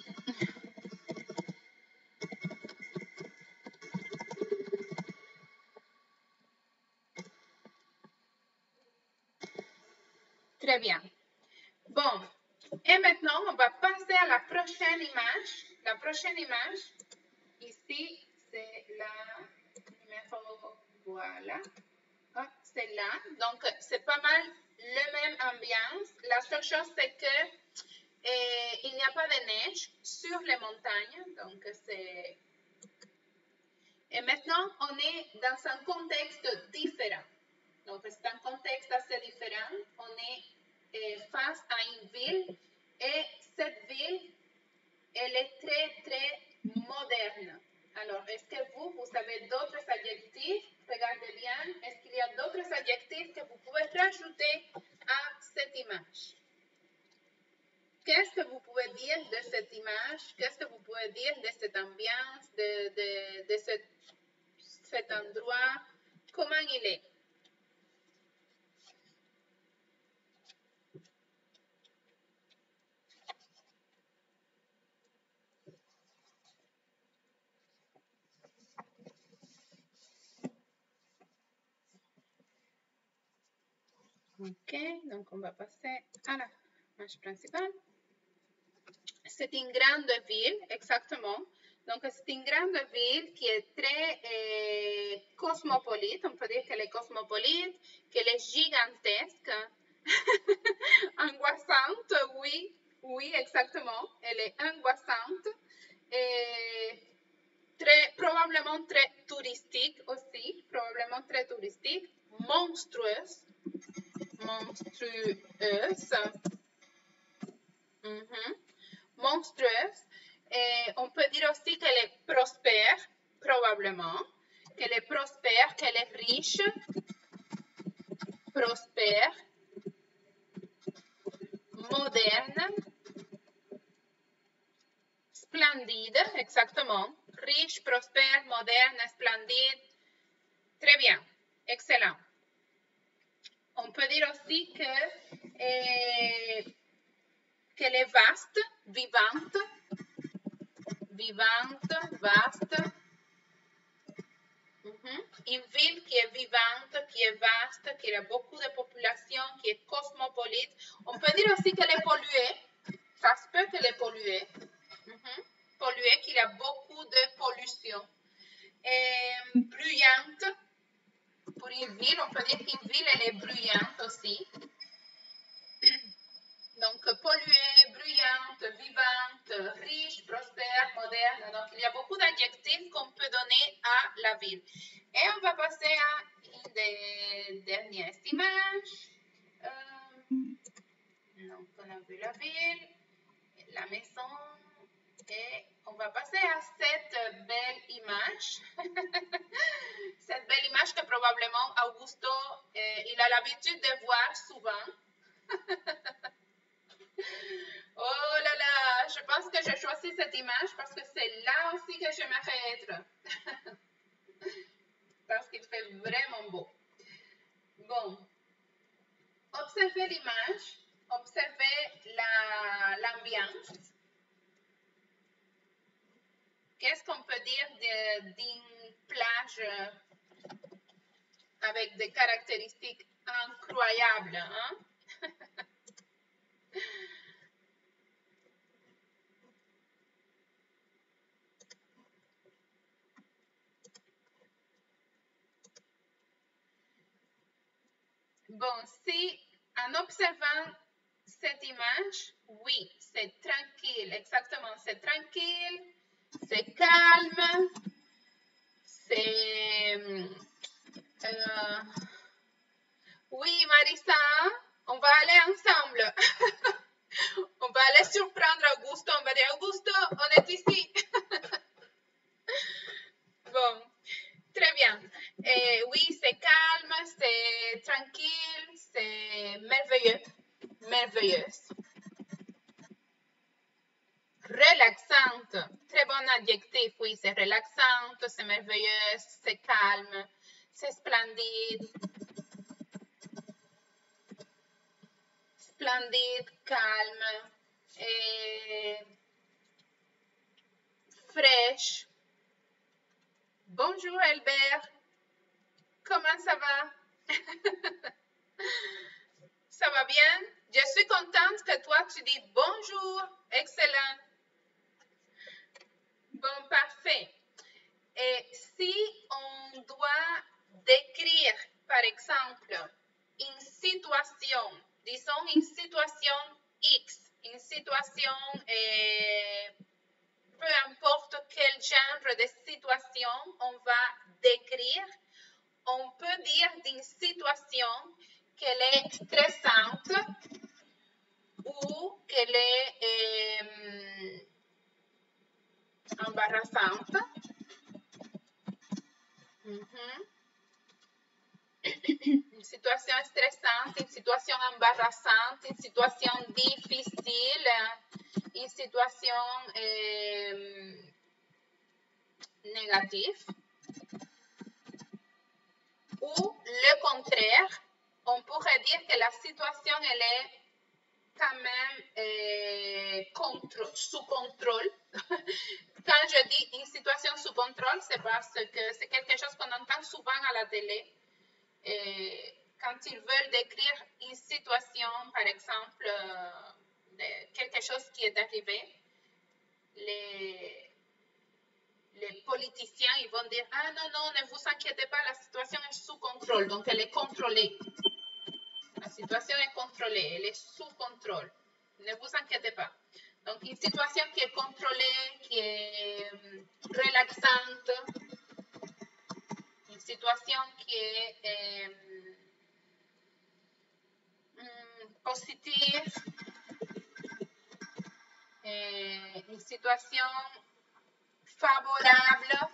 [SPEAKER 1] Très bien. Bon, et maintenant, on va passer à la prochaine image. La prochaine image, ici, c'est la numéro, voilà. Ah, c'est là. Donc, c'est pas mal la même ambiance. La seule chose, c'est que eh, il n'y a pas de neige sur les montagnes. Donc, c'est... Et maintenant, on est dans un contexte différent. Donc, c'est un contexte assez différent. On est eh, face à une ville et cette ville, elle est très, très moderne. Alors, est-ce que vous, vous avez d'autres adjectifs? Regardez bien, est-ce qu'il y a d'autres adjectifs que vous pouvez rajouter à cette image? Qu'est-ce que vous pouvez dire de cette image? Qu'est-ce que vous pouvez dire de cette ambiance, de, de, de cette, cet endroit? Comment il est? Ok, donc on va passer à la page principale. C'est une grande ville, exactement. Donc c'est une grande ville qui est très euh, cosmopolite, on peut dire qu'elle est cosmopolite, qu'elle est gigantesque, angoissante, oui, oui, exactement, elle est angoissante, et très, probablement très touristique aussi, probablement très touristique, monstrueuse, monstrueuse, mm-hmm. monstrueuse. Et on peut dire aussi qu'elle est prospère, probablement, qu'elle est prospère, qu'elle est riche, prospère, moderne, splendide, exactement, riche, prospère, moderne, splendide. Très bien, excellent. On peut dire aussi que eh, qu'elle est vaste, vivante, vivante, vaste. Uh-huh. Une ville qui est vivante, qui est vaste, qui a beaucoup de population, qui est cosmopolite. On peut dire aussi qu'elle est polluée. Ça se peut qu'elle est polluée. Uh-huh. Polluée, qu'il y a beaucoup de pollution. Et bruyante. Pour une ville, on peut dire qu'une ville, elle est bruyante aussi. Donc, polluée, bruyante, vivante, riche, prospère, moderne. Donc, il y a beaucoup d'adjectifs qu'on peut donner à la ville. Et on va passer à une des dernières images. Euh, donc, on a vu la ville, la maison. Et on va passer à cette belle image. Cette belle image que probablement Augusto, eh, il a l'habitude de voir souvent. Oh là là, je pense que j'ai choisi cette image parce que c'est là aussi que j'aimerais être. Parce qu'il fait vraiment beau. Bon, observez l'image, observez l'ambiance. Qu'est-ce qu'on peut dire d'une plage avec des caractéristiques incroyables, hein? Bon, si en observant cette image, oui, c'est tranquille, exactement, c'est tranquille, c'est calme, c'est... Euh, oui, Marissa, on va aller ensemble. On va aller surprendre Augusto, on va dire, Augusto, on est ici. Bon, très bien. Eh, oui, c'est calme, tranquille, c'est merveilleux, merveilleuse. Relaxante, très bon adjectif, oui, c'est relaxante, c'est merveilleuse, c'est calme, c'est splendide. Splendide, calme, et fraîche. Bonjour Albert, comment ça va? Ça va bien? Je suis contente que toi tu dis bonjour, excellent. Bon, parfait. Et si on doit décrire, par exemple, une situation, disons une situation X, une situation, euh, peu importe quel genre de situation on va décrire, on peut dire d'une situation qu'elle est stressante ou qu'elle est euh, embarrassante. Mm-hmm. Une situation stressante, une situation embarrassante, une situation difficile, une situation euh, négative. Ou le contraire, on pourrait dire que la situation elle est quand même euh, contre, sous contrôle. Quand je dis une situation sous contrôle, c'est parce que c'est quelque chose qu'on entend souvent à la télé. Et quand ils veulent décrire une situation, par exemple, euh, de quelque chose qui est arrivé, les, les politiciens ils vont dire « Ah non, non, ne vous inquiétez pas, la situation est sous contrôle, donc elle est contrôlée. La situation est contrôlée, elle est sous contrôle. Ne vous inquiétez pas. » Donc, une situation qui est contrôlée, qui est relaxante, une situation qui est euh, positive, et une situation favorable.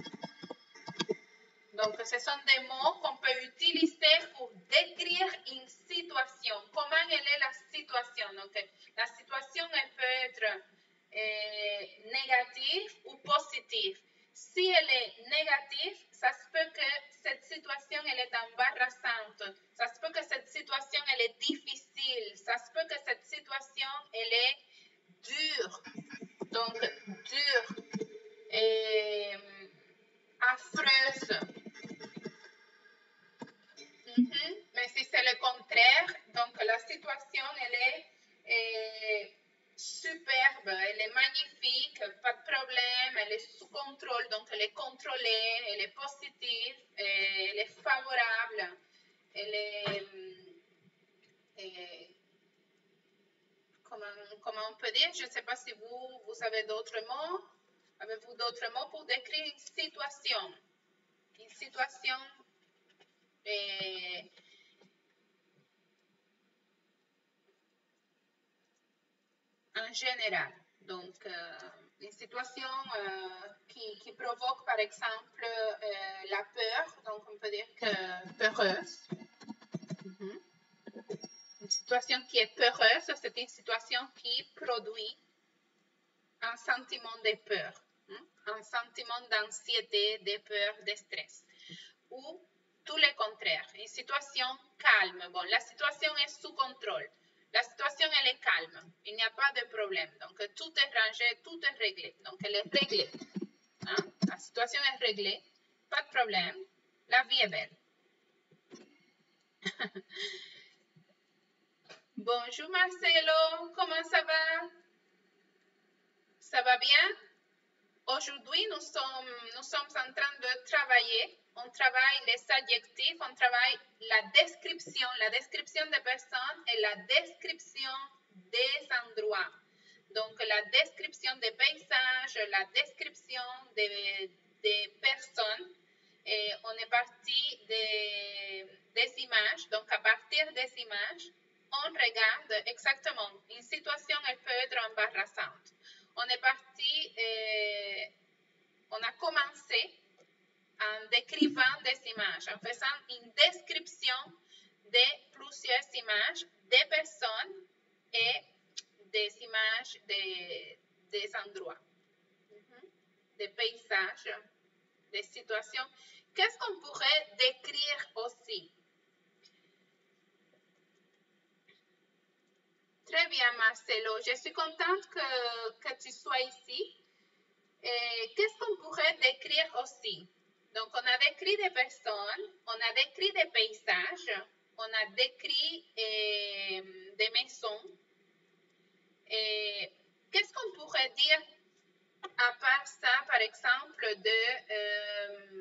[SPEAKER 1] Donc, ce sont des mots qu'on peut utiliser pour décrire une situation. Comment elle est la situation? Donc, la situation, elle peut être euh, négative ou positive. Si elle est négative, ça se peut que cette situation, elle est embarrassante. Ça se peut que cette situation, elle est difficile. Ça se peut que cette situation, elle est dure. Donc, dure et affreuse. Mm-hmm. Mais si c'est le contraire, donc la situation, elle est, est superbe, elle est magnifique, pas de problème, elle est sous contrôle, donc elle est contrôlée, elle est positive, elle est favorable, elle est, est comment, comment on peut dire, je ne sais pas si vous, vous avez d'autres mots, avez-vous d'autres mots pour décrire une situation, une situation et, en général. Donc, euh, une situation euh, qui, qui provoque, par exemple, euh, la peur. Donc, on peut dire que peureuse. Mm-hmm. Une situation qui est peureuse, c'est une situation qui produit un sentiment de peur, hein? Un sentiment d'anxiété, de peur, de stress. Ou tout le contraire, une situation calme. Bon, la situation est sous contrôle. La situation, elle est calme. Il n'y a pas de problème. Donc, tout est rangé, tout est réglé. Donc, elle est réglée. Hein? La situation est réglée. Pas de problème. La vie est belle. Bonjour Marcelo. Comment ça va? Ça va bien? Aujourd'hui, nous sommes, nous sommes en train de travailler. On travaille les adjectifs, on travaille la description, la description des personnes et la description des endroits. Donc, la description des paysages, la description des, des personnes. Et on est parti des, des images. Donc, à partir des images, on regarde exactement. Une situation, elle peut être embarrassante. On est parti, euh, on a commencé en décrivant des images, en faisant une description de plusieurs images des personnes et des images des, des endroits, des paysages, des situations. Qu'est-ce qu'on pourrait décrire aussi? Très bien, Marcelo. Je suis contente que, que tu sois ici. Qu'est-ce qu'on pourrait décrire aussi? Donc, on a décrit des personnes, on a décrit des paysages, on a décrit eh, des maisons. Qu'est-ce qu'on pourrait dire à part ça, par exemple, de, euh,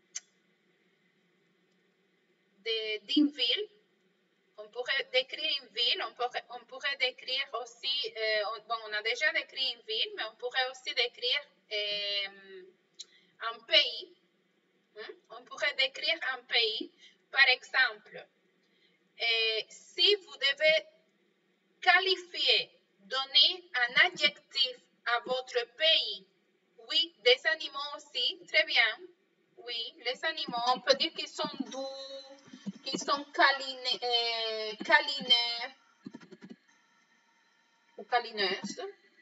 [SPEAKER 1] de, d'une ville? On pourrait décrire une ville, on pourrait, on pourrait décrire aussi, euh, on, bon, on a déjà décrit une ville, mais on pourrait aussi décrire euh, un pays. Hein? On pourrait décrire un pays. Par exemple, euh, si vous devez qualifier, donner un adjectif à votre pays, oui, des animaux aussi, très bien. Oui, les animaux, on peut dire qu'ils sont doux, qu'ils sont câlinés, euh, câlinés ou câlineuses.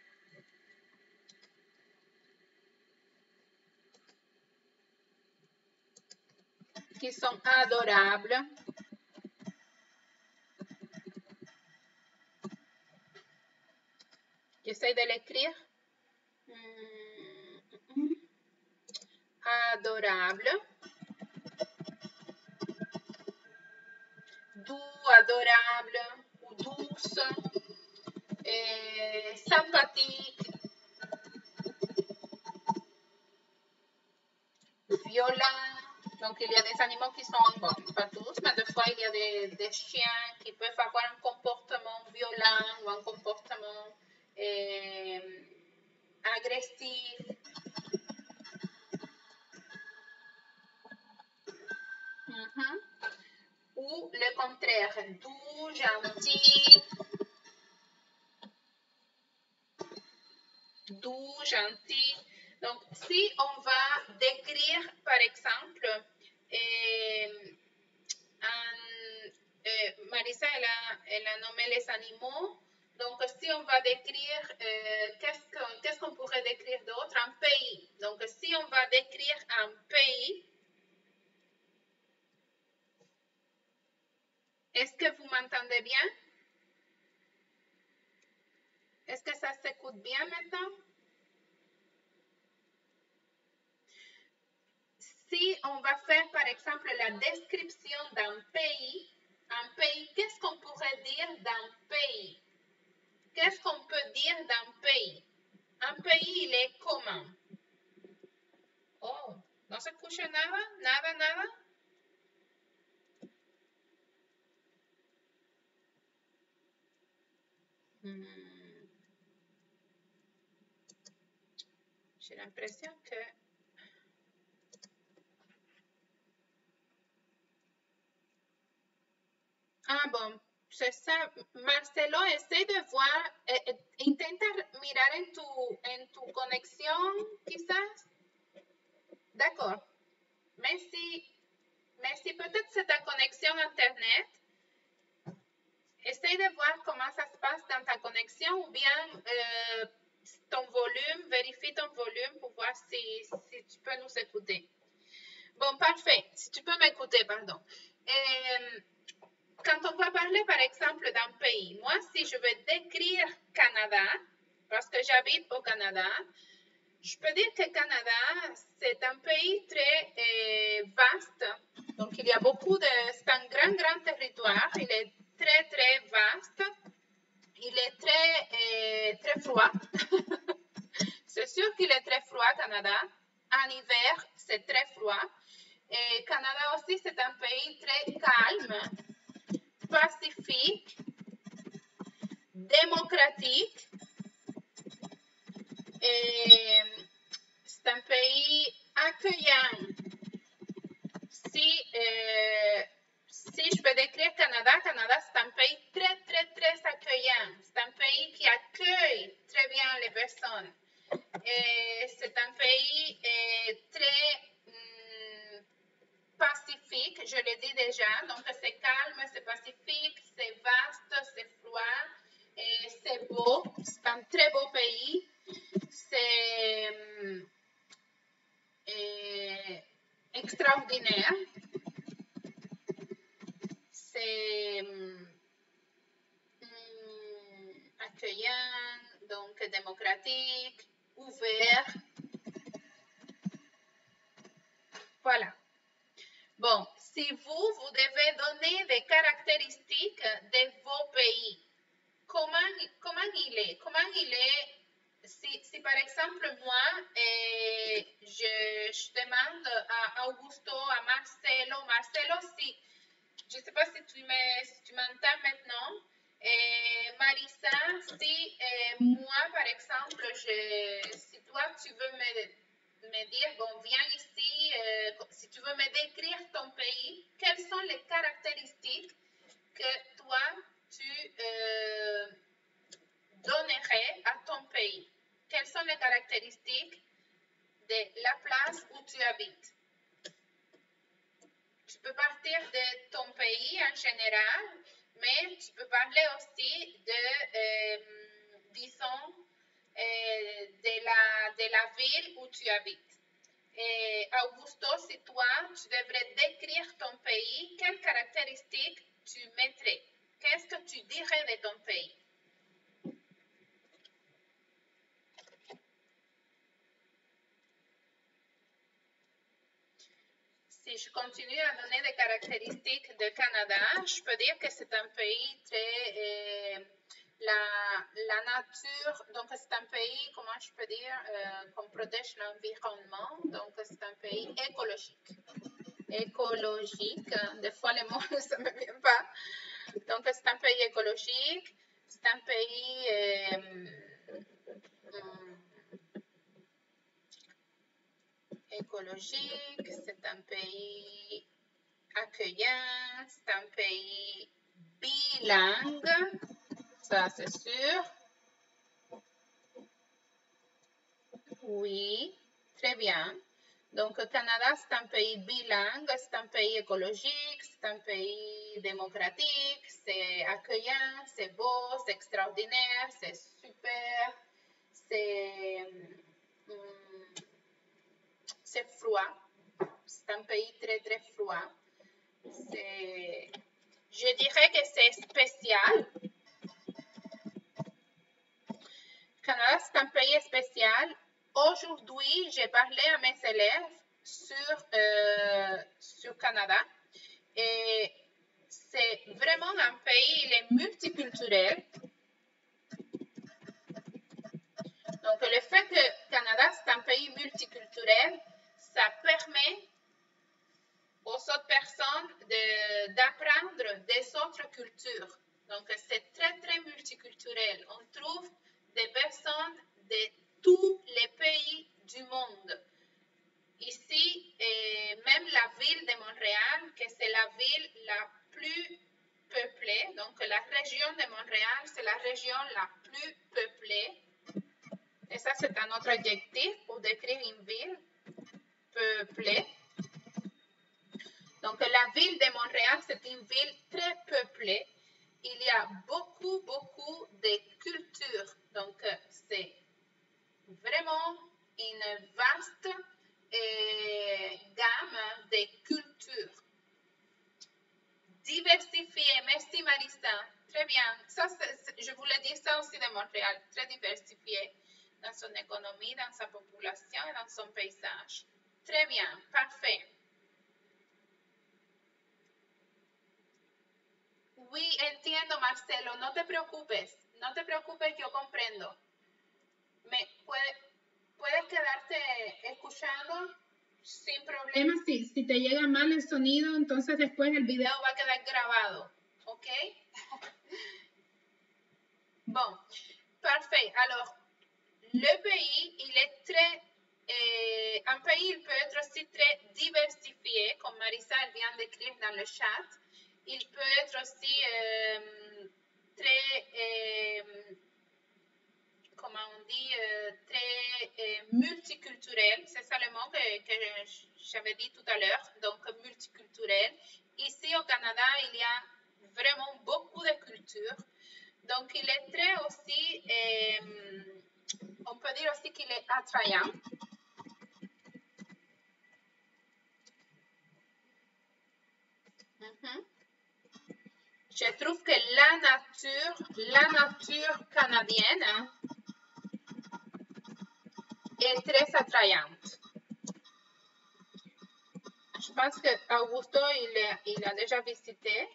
[SPEAKER 1] Qui sont adorables. J'essaie de l'écrire. Mmh. Adorable. Doux, adorable ou douce. Et sympathique. Violent. Donc, il y a des animaux qui sont, bon, pas tous, mais des fois, il y a des, des chiens qui peuvent avoir un comportement violent ou un comportement eh, agressif. Mm-hmm. Ou le contraire, doux, gentil. Doux, gentil. Donc, si on va décrire, par exemple, eh, un, eh, Marisa, elle a, elle a nommé les animaux. Donc, si on va décrire, euh, qu'est-ce, qu'est-ce qu'on pourrait décrire d'autre? Un pays. Donc, si on va décrire un pays, est-ce que vous m'entendez bien? Est-ce que ça s'écoute bien maintenant? Si on va faire, par exemple, la description d'un pays, un pays, qu'est-ce qu'on pourrait dire d'un pays? Qu'est-ce qu'on peut dire d'un pays? Un pays, il est comment? Oh, ¿no se escucha nada? ¿Nada, nada? Hmm. J'ai l'impression que... Ah, bon, c'est ça. Marcelo, essaie de voir, eh, eh, intenta mirar en tu, en tu conexión, quizás. D'accord. Mais si, mais si peut-être c'est ta connexion Internet, essaye de voir comment ça se passe dans ta connexion ou bien euh, ton volume, vérifie ton volume pour voir si, si tu peux nous écouter. Bon, parfait. Si tu peux m'écouter, pardon. Et, quand on va parler, par exemple, d'un pays, moi, si je veux décrire Canada, parce que j'habite au Canada, je peux dire que Canada, c'est un pays très euh, vaste. Donc, il y a beaucoup de... C'est un grand, grand territoire. Il est très, très vaste. Il est très, euh, très froid. C'est sûr qu'il est très froid, Canada. En hiver, c'est très froid. Et Canada aussi, c'est un pays très calme, pacifique, démocratique. Et c'est un pays accueillant. Si, euh, si je peux décrire Canada, Canada, c'est un pays très, très, très accueillant. C'est un pays qui accueille très bien les personnes. Et c'est un pays euh, très hum, pacifique, pacifique, je l'ai dit déjà, donc c'est calme, c'est pacifique, c'est vaste, c'est froid, et c'est beau, c'est un très beau pays, c'est euh, extraordinaire, c'est hum, accueillant, donc démocratique, ouvert. Voilà. Bon, si vous, vous devez donner des caractéristiques de vos pays, comment, comment il est? Comment il est? Si, si par exemple, moi, eh, je, je demande à Augusto, à Marcelo, Marcelo, si, je ne sais pas si tu me- si tu m'entends maintenant, et Marissa, si eh, moi, par exemple, je, si toi, tu veux me, me dire, bon, viens ici, euh, si tu veux me décrire ton pays, quelles sont les caractéristiques que toi, tu euh, donnerais à ton pays? Quelles sont les caractéristiques de la place où tu habites? Tu peux partir de ton pays en général, mais tu peux parler aussi de, euh, disons, euh, de, la, de la ville où tu habites. Et Augusto, si toi, tu devrais décrire ton pays, quelles caractéristiques tu mettrais? Qu'est-ce que tu dirais de ton pays? Si je continue à donner des caractéristiques du Canada, je peux dire que c'est un pays très... Euh, la, la nature, donc c'est un pays, comment je peux dire, euh, qu'on protège l'environnement, donc c'est un pays écologique. Écologique, des fois les mots, ça ne me vient pas. Donc c'est un pays écologique, c'est un pays... Euh, hum, écologique, c'est un pays accueillant, c'est un pays bilingue, ça c'est sûr. Oui, très bien. Donc, le Canada, c'est un pays bilingue, c'est un pays écologique, c'est un pays démocratique, c'est accueillant, c'est beau, c'est extraordinaire, c'est super, c'est hum, c'est froid, c'est un pays très, très froid. Je dirais que c'est spécial. Le Canada, c'est un pays spécial. Aujourd'hui, j'ai parlé à mes élèves sur, euh, sur Canada et c'est vraiment un pays, il est multiculturel. Donc, le fait que le Canada, c'est un pays multiculturel, ça permet aux autres personnes d'apprendre des autres cultures. Donc, c'est très, très multiculturel. On trouve des personnes de tous les pays du monde. Ici, et même la ville de Montréal, que c'est la ville la plus peuplée, donc la région de Montréal, c'est la région la plus peuplée. Et ça, c'est un autre adjectif pour décrire une ville peuplée. Donc, la ville de Montréal, c'est une ville très peuplée. Il y a beaucoup, beaucoup de cultures. Donc, c'est vraiment une vaste eh, gamme de cultures. Diversifié. Merci, Marissa. Très bien. Ça, je voulais dire ça aussi de Montréal. Très diversifié dans son économie, dans sa population et dans son paysage. Très bien. Parfait. Oui, entiendo, Marcelo, no te preocupes, no te preocupes, yo comprendo. Me puede, puedes quedarte escuchando sin problema. Si, si te llega mal el sonido, entonces después el video va a quedar grabado, ¿ok? Bon, parfait. Alors, le pays, il est très... Euh, un pays, il peut être aussi très diversifié, comme Marissa vient d'écrire dans le chat. Il peut être aussi euh, très, euh, comment on dit, euh, très euh, multiculturel. C'est ça le mot que, que j'avais dit tout à l'heure, donc multiculturel. Ici au Canada, il y a vraiment beaucoup de cultures. Donc, il est très aussi, euh, on peut dire aussi qu'il est attrayant. Mm-hmm. Je trouve que la nature, la nature canadienne est très attrayante. Je pense que Augusto, il, est, il a déjà visité.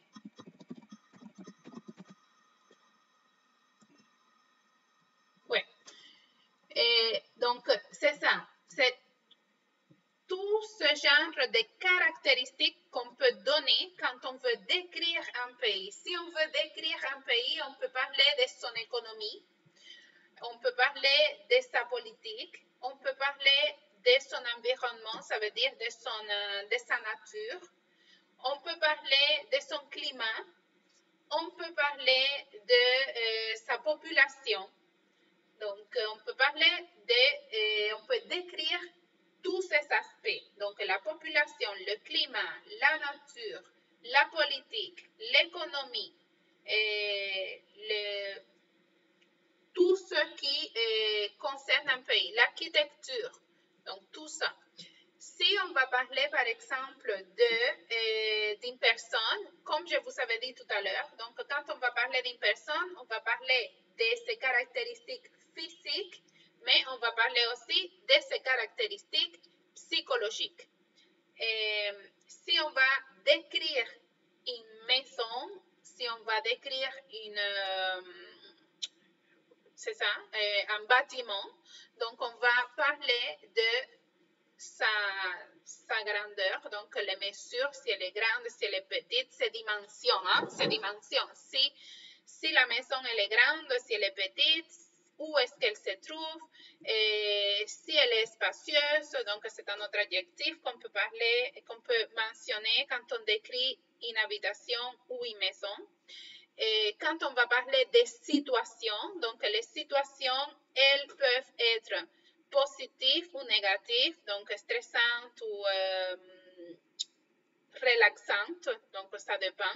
[SPEAKER 1] Oui. Et donc, c'est ça. C'est tout ce genre de caractéristiques qu'on peut donner quand on veut décrire un pays. Si on veut décrire un pays, on peut parler de son économie, on peut parler de sa politique, on peut parler de son environnement, ça veut dire de, son, de sa nature, on peut parler de son climat, on peut parler de euh, sa population. Donc, on peut parler de, euh, on peut décrire tous ces aspects. Donc, la population, le climat, la nature, la politique, l'économie, et le, tout ce qui euh, concerne un pays, l'architecture, donc tout ça. Si on va parler, par exemple, de, euh, d'une personne, comme je vous avais dit tout à l'heure, donc quand on va parler d'une personne, on va parler de ses caractéristiques physiques, mais on va parler aussi de ses caractéristiques psychologiques. Et si on va décrire une maison, si on va décrire une, euh, c'est ça, euh, un bâtiment, donc on va parler de sa, sa grandeur, donc les mesures, si elle est grande, si elle est petite, ses dimensions, hein, ses dimensions. Si, si la maison elle est grande, si elle est petite, où est-ce qu'elle se trouve, et si elle est spacieuse, donc c'est un autre adjectif qu'on peut parler, qu'on peut mentionner quand on décrit une habitation ou une maison. Et quand on va parler des situations, donc les situations, elles peuvent être positives ou négatives, donc stressantes ou euh, relaxantes, donc ça dépend.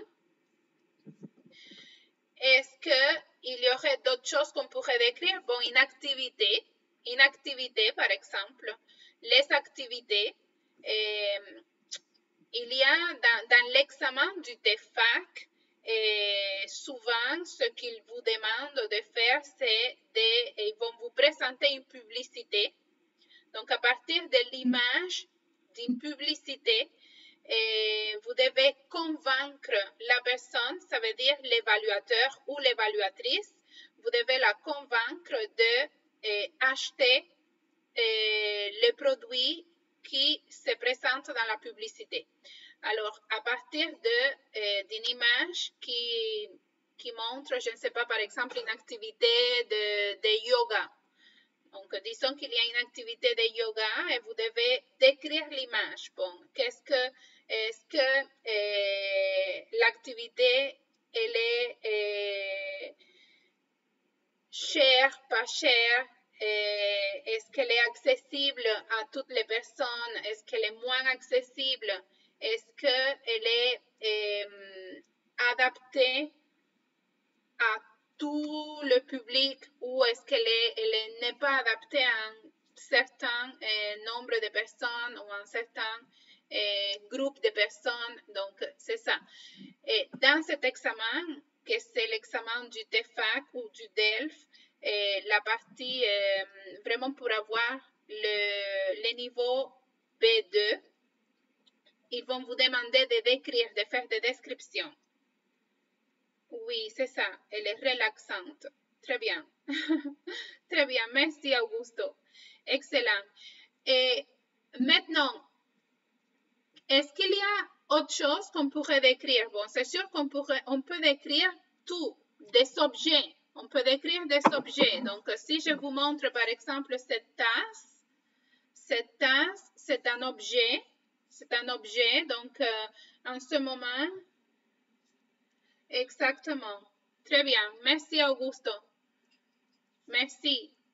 [SPEAKER 1] Est-ce qu'il y aurait d'autres choses qu'on pourrait décrire? Bon, une activité, une activité par exemple, les activités. Et, il y a dans, dans l'examen du T F A C, et souvent, ce qu'ils vous demandent de faire, c'est qu'ils vont vous présenter une publicité. Donc, à partir de l'image d'une publicité, et vous devez convaincre la personne, ça veut dire l'évaluateur ou l'évaluatrice, vous devez la convaincre d'acheter les produits qui se présentent dans la publicité. Alors, à partir de, euh, d'une image qui, qui montre, je ne sais pas, par exemple, une activité de, de yoga. Donc, disons qu'il y a une activité de yoga et vous devez décrire l'image. Bon, qu'est-ce que, est-ce que euh, l'activité, elle est euh, chère, pas chère? Est-ce qu'elle est accessible à toutes les personnes? Est-ce qu'elle est moins accessible? Est-ce qu'elle est euh, adaptée à tout le public ou est-ce qu'elle est, elle n'est pas adaptée à un certain euh, nombre de personnes ou à un certain euh, groupe de personnes? Donc, c'est ça. Et dans cet examen, que c'est l'examen du T F A C ou du D E L F, et la partie euh, vraiment pour avoir le, le niveau B deux, ils vont vous demander de décrire, de faire des descriptions. Oui, c'est ça, elle est relaxante. Très bien. Très bien, merci Augusto. Excellent. Et maintenant, est-ce qu'il y a autre chose qu'on pourrait décrire? Bon, c'est sûr qu'on pourrait, on peut décrire tout, des objets. On peut décrire des objets. Donc, si je vous montre, par exemple, cette tasse, cette tasse, c'est un objet. C'est un objet. Donc, euh, en ce moment, exactement. Très bien. Merci, Augusto. Merci.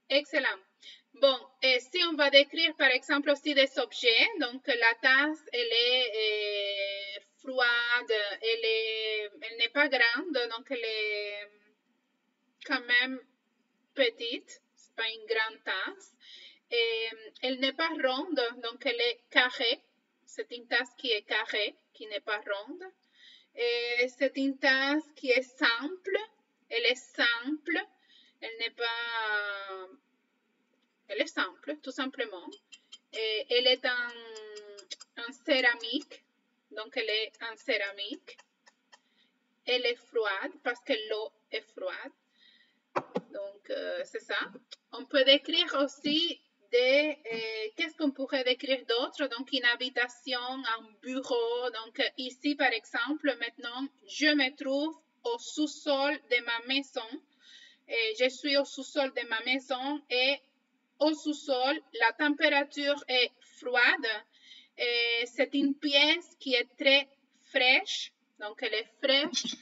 [SPEAKER 1] Excellent. Bon, et si on va décrire par exemple aussi des objets, donc la tasse, elle est euh, froide, elle est, elle n'est pas grande, donc elle est quand même petite, c'est pas une grande tasse. Et elle n'est pas ronde, donc elle est carrée. C'est une tasse qui est carrée, qui n'est pas ronde. Et c'est une tasse qui est simple, elle est simple, elle n'est pas elle est simple, tout simplement. Et elle est en, en céramique, donc elle est en céramique. Elle est froide parce que l'eau est froide. Donc, euh, c'est ça. On peut décrire aussi des... Euh, qu'est-ce qu'on pourrait décrire d'autre? Donc, une habitation, un bureau. Donc, ici, par exemple, maintenant, je me trouve au sous-sol de ma maison. Et je suis au sous-sol de ma maison et au sous-sol, la température est froide. C'est une pièce qui est très fraîche. Donc, elle est fraîche.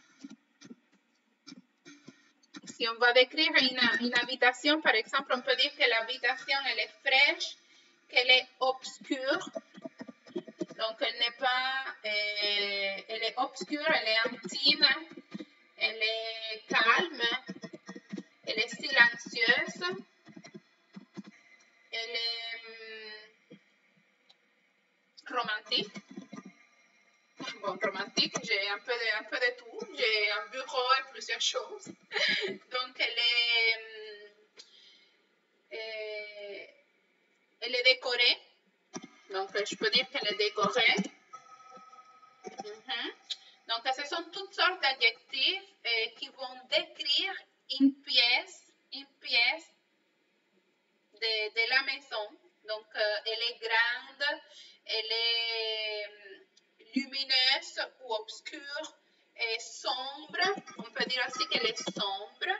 [SPEAKER 1] Si on va décrire une, une habitation, par exemple, on peut dire que l'habitation, elle est fraîche, qu'elle est obscure. Donc, elle n'est pas... Euh, elle est obscure, elle est intime, elle est calme, elle est silencieuse. Elle est hum, romantique. Bon, romantique, j'ai un peu, de, un peu de tout. J'ai un bureau et plusieurs choses. Donc, elle est, hum, euh, elle est décorée. Donc, je peux dire qu'elle est décorée. Mm-hmm. Donc, ce sont toutes sortes d'adjectifs euh, qui vont décrire une pièce, une pièce de, de la maison. Donc, euh, elle est grande, elle est lumineuse ou obscure, et sombre. On peut dire aussi qu'elle est sombre.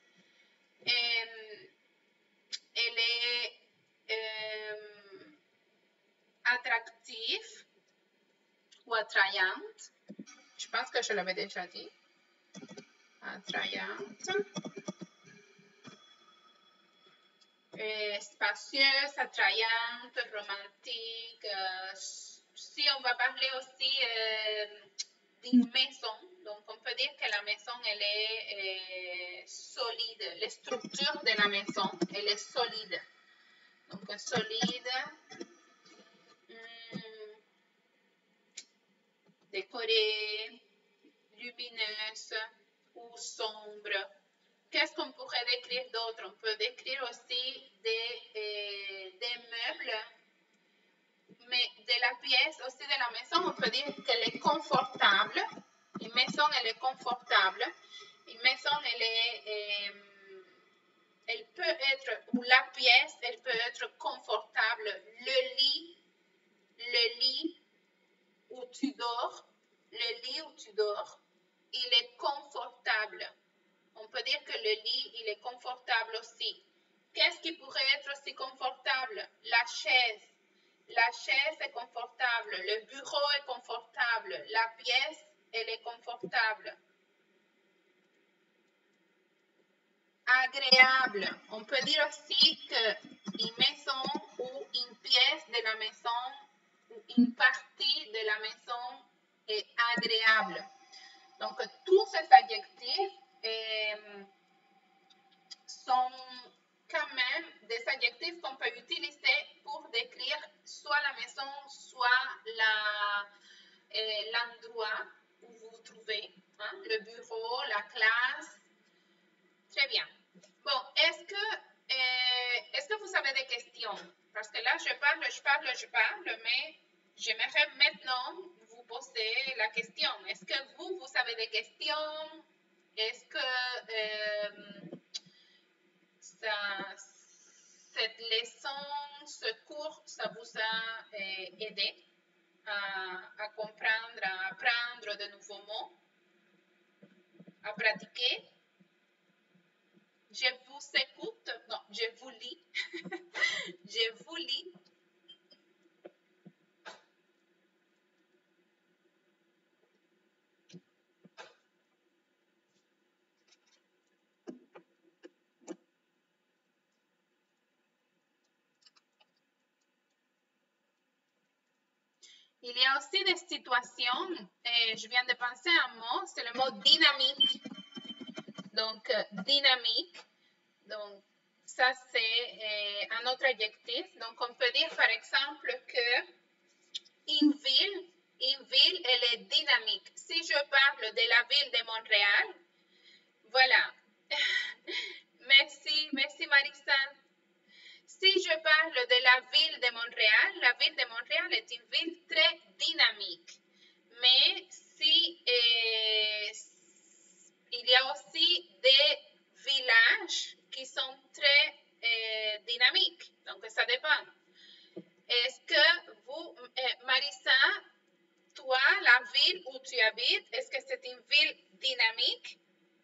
[SPEAKER 1] Et, elle est euh, attractive ou attrayante. Je pense que je l'avais déjà dit. Attrayante. Euh, spacieuse, attrayante, romantique. Euh, si on va parler aussi euh, d'une maison, donc on peut dire que la maison, elle est euh, solide. Les structures de la maison, elle est solide. Donc solide, hum, décorée, lumineuse ou sombre. Qu'est-ce qu'on pourrait décrire d'autre? On peut décrire aussi des, euh, des meubles, mais de la pièce, aussi de la maison, on peut dire qu'elle est confortable. Une maison, elle est confortable. Une maison, elle est, euh, elle peut être, ou la pièce, elle peut être confortable. Le lit, le lit où tu dors, le lit où tu dors, il est confortable. On peut dire que le lit, il est confortable aussi. Qu'est-ce qui pourrait être aussi confortable? La chaise. La chaise est confortable. Le bureau est confortable. La pièce, elle est confortable. Agréable. On peut dire aussi qu'une maison ou une pièce de la maison ou une partie de la maison est agréable. Donc, tous ces adjectifs euh, sont quand même des adjectifs qu'on peut utiliser pour décrire soit la maison, soit l'endroit euh, où vous vous trouvez, hein, le bureau, la classe. Très bien. Bon, est-ce que, euh, est-ce que vous avez des questions? Parce que là, je parle, je parle, je parle, mais j'aimerais maintenant vous poser la question. Est-ce que vous, vous avez des questions? Est-ce que euh, ça, cette leçon, ce cours, ça vous a euh, aidé à, à comprendre, à apprendre de nouveaux mots, à pratiquer? Je vous écoute, non, je vous lis, je vous lis. Il y a aussi des situations, et je viens de penser à un mot, c'est le mot dynamique. Donc, euh, dynamique. Donc, ça, c'est euh, un autre adjectif. Donc, on peut dire, par exemple, que une ville, une ville, elle est dynamique. Si je parle de la ville de Montréal, voilà. Merci, merci Marissa. Si je parle de la ville de Montréal, la ville de Montréal est une ville très dynamique. Mais si euh, il y a aussi des villages qui sont très euh, dynamiques, donc ça dépend. Est-ce que vous, euh, Marissa, toi, la ville où tu habites, est-ce que c'est une ville dynamique?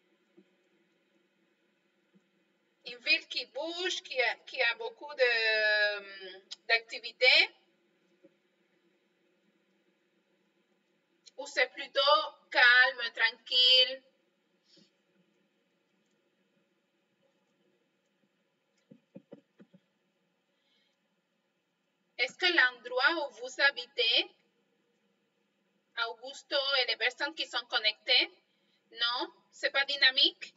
[SPEAKER 1] Une ville qui bouge, qui a, qui a beaucoup d'activités? Ou c'est plutôt calme, tranquille? Est-ce que l'endroit où vous habitez, Augusto et les personnes qui sont connectées, non, c'est pas dynamique?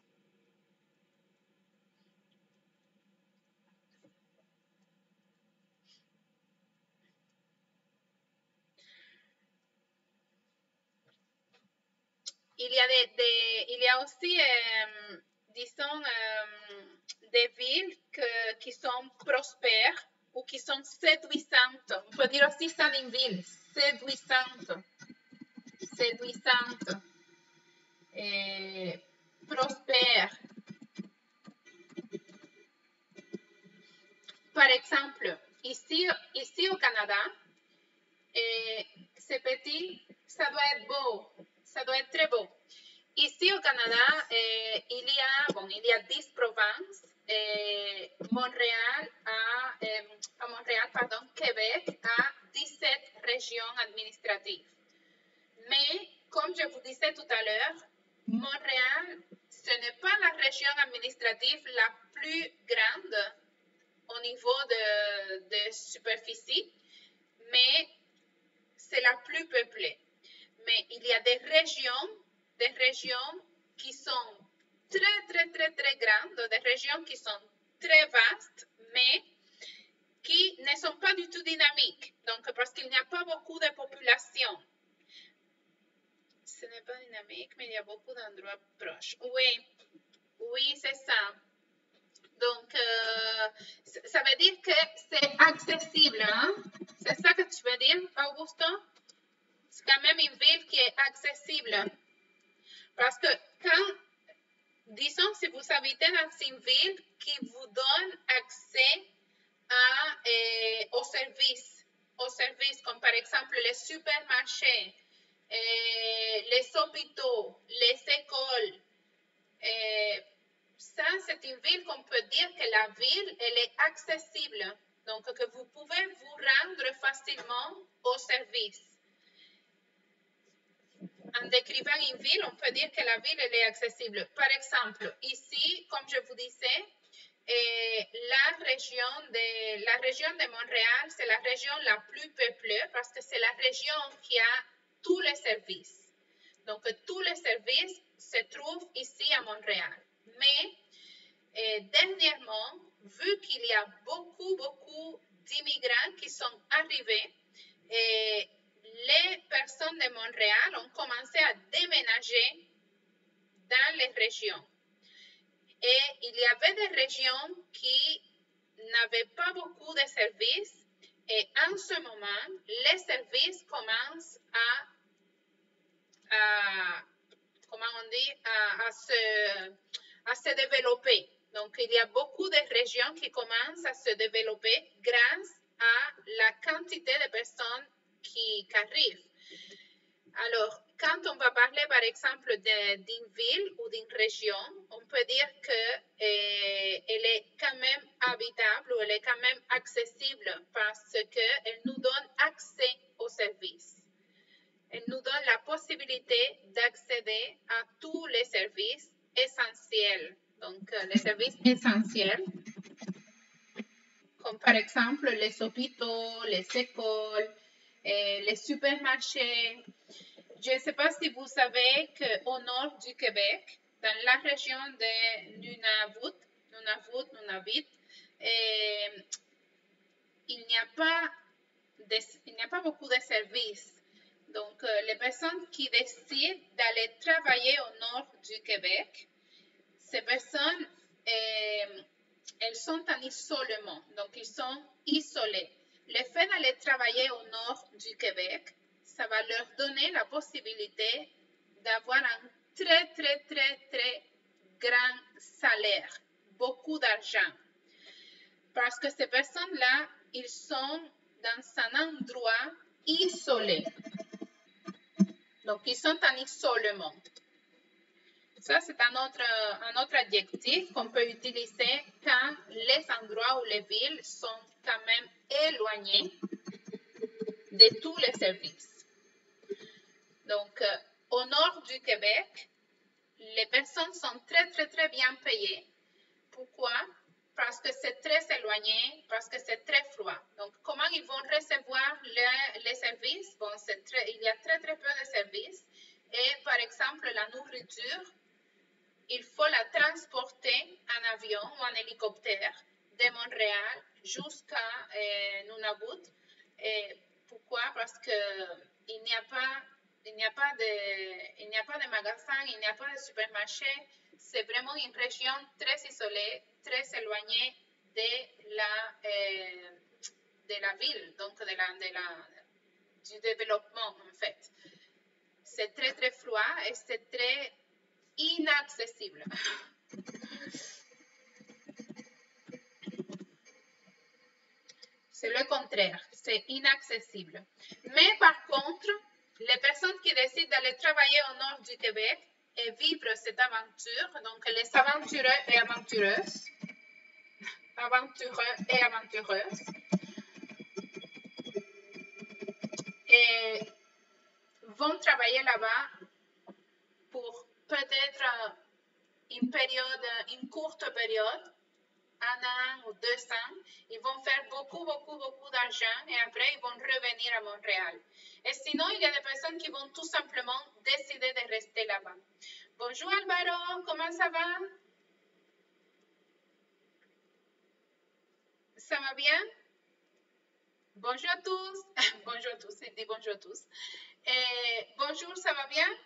[SPEAKER 1] Il y a, des, des, il y a aussi, euh, disons, euh, des villes que, qui sont prospères ou qui sont séduisantes. On peut dire aussi ça d'une ville, séduisante, séduisante, et prospère. Par exemple, ici, ici au Canada, c'est petit, ça doit être beau, ça doit être très beau. Ici au Canada, eh, il y a, bon, il y a dix provinces, eh, Montréal a, eh, à Montréal, pardon, Québec a dix-sept régions administratives. Mais, comme je vous disais tout à l'heure, Montréal, ce n'est pas la région administrative la plus grande au niveau de, de superficie, mais c'est la plus peuplée. Mais il y a des régions, des régions qui sont très, très, très, très grandes, des régions qui sont très vastes, mais qui ne sont pas du tout dynamiques. Donc, parce qu'il n'y a pas beaucoup de population. Ce n'est pas dynamique, mais il y a beaucoup d'endroits proches. Oui, oui, c'est ça. Donc, euh, ça veut dire que c'est accessible, hein? C'est ça que tu veux dire, Augusto? C'est quand même une ville qui est accessible. Parce que quand, disons, si vous habitez dans une ville qui vous donne accès à, euh, aux services, aux services comme par exemple les supermarchés, euh, les hôpitaux, les écoles, euh, ça, c'est une ville qu'on peut dire que la ville, elle est accessible. Donc, que vous pouvez vous rendre facilement aux services. En décrivant une ville, on peut dire que la ville, elle est accessible. Par exemple, ici, comme je vous disais, eh, la, région de, la région de Montréal, c'est la région la plus peuplée parce que c'est la région qui a tous les services. Donc, tous les services se trouvent ici à Montréal. Mais, eh, dernièrement, vu qu'il y a beaucoup, beaucoup d'immigrants qui sont arrivés, eh, les personnes de Montréal ont commencé à déménager dans les régions. Et il y avait des régions qui n'avaient pas beaucoup de services. Et en ce moment, les services commencent à, à comment on dit, à, à, se, à se développer. Donc, il y a beaucoup de régions qui commencent à se développer grâce à la quantité de personnes qui, qui arrivent. Alors, quand on va parler, par exemple, d'une ville ou d'une région, on peut dire qu'elle eh, est quand même habitable ou elle est quand même accessible parce qu'elle nous donne accès aux services. Elle nous donne la possibilité d'accéder à tous les services essentiels. Donc, les services essentiels, comme par exemple les hôpitaux, les écoles, les supermarchés. Je ne sais pas si vous savez qu'au nord du Québec, dans la région de Nunavut, Nunavut, Nunavut, et il n'y a pas de, il n'y a pas beaucoup de services. Donc, euh, les personnes qui décident d'aller travailler au nord du Québec, ces personnes, euh, elles sont en isolement. Donc, ils sont isolés. Le fait d'aller travailler au nord du Québec, ça va leur donner la possibilité d'avoir un très, très, très, très grand salaire, beaucoup d'argent. Parce que ces personnes-là, ils sont dans un endroit isolé. Donc, ils sont en isolement. Ça, c'est un autre, un autre adjectif qu'on peut utiliser quand les endroits ou les villes sont quand même éloignés de tous les services. Donc, euh, au nord du Québec, les personnes sont très, très, très bien payées. Pourquoi? Parce que c'est très éloigné, parce que c'est très froid. Donc, comment ils vont recevoir les, les services? Bon, très, il y a très, très peu de services. Et, par exemple, la nourriture, il faut la transporter en avion ou en hélicoptère de Montréal jusqu'à euh, Nunavut. Et pourquoi? Parce qu'il n'y a pas, il n'y a pas de, il n'y a pas de magasin, il n'y a pas de supermarché. C'est vraiment une région très isolée, très éloignée de la, euh, de la ville, donc de la, de la, du développement en fait. C'est très très froid et c'est très inaccessible. C'est le contraire, c'est inaccessible. Mais par contre, les personnes qui décident d'aller travailler au nord du Québec et vivre cette aventure, donc les aventureux et aventureuses, aventureux et aventureuses, et vont travailler là-bas pour peut-être une période, une courte période, un an ou deux ans, ils vont faire beaucoup, beaucoup, beaucoup d'argent et après, ils vont revenir à Montréal. Et sinon, il y a des personnes qui vont tout simplement décider de rester là-bas. Bonjour Alvaro, comment ça va? Ça va bien? Bonjour à tous. Bonjour à tous, il dit bonjour à tous. Et bonjour, ça va bien?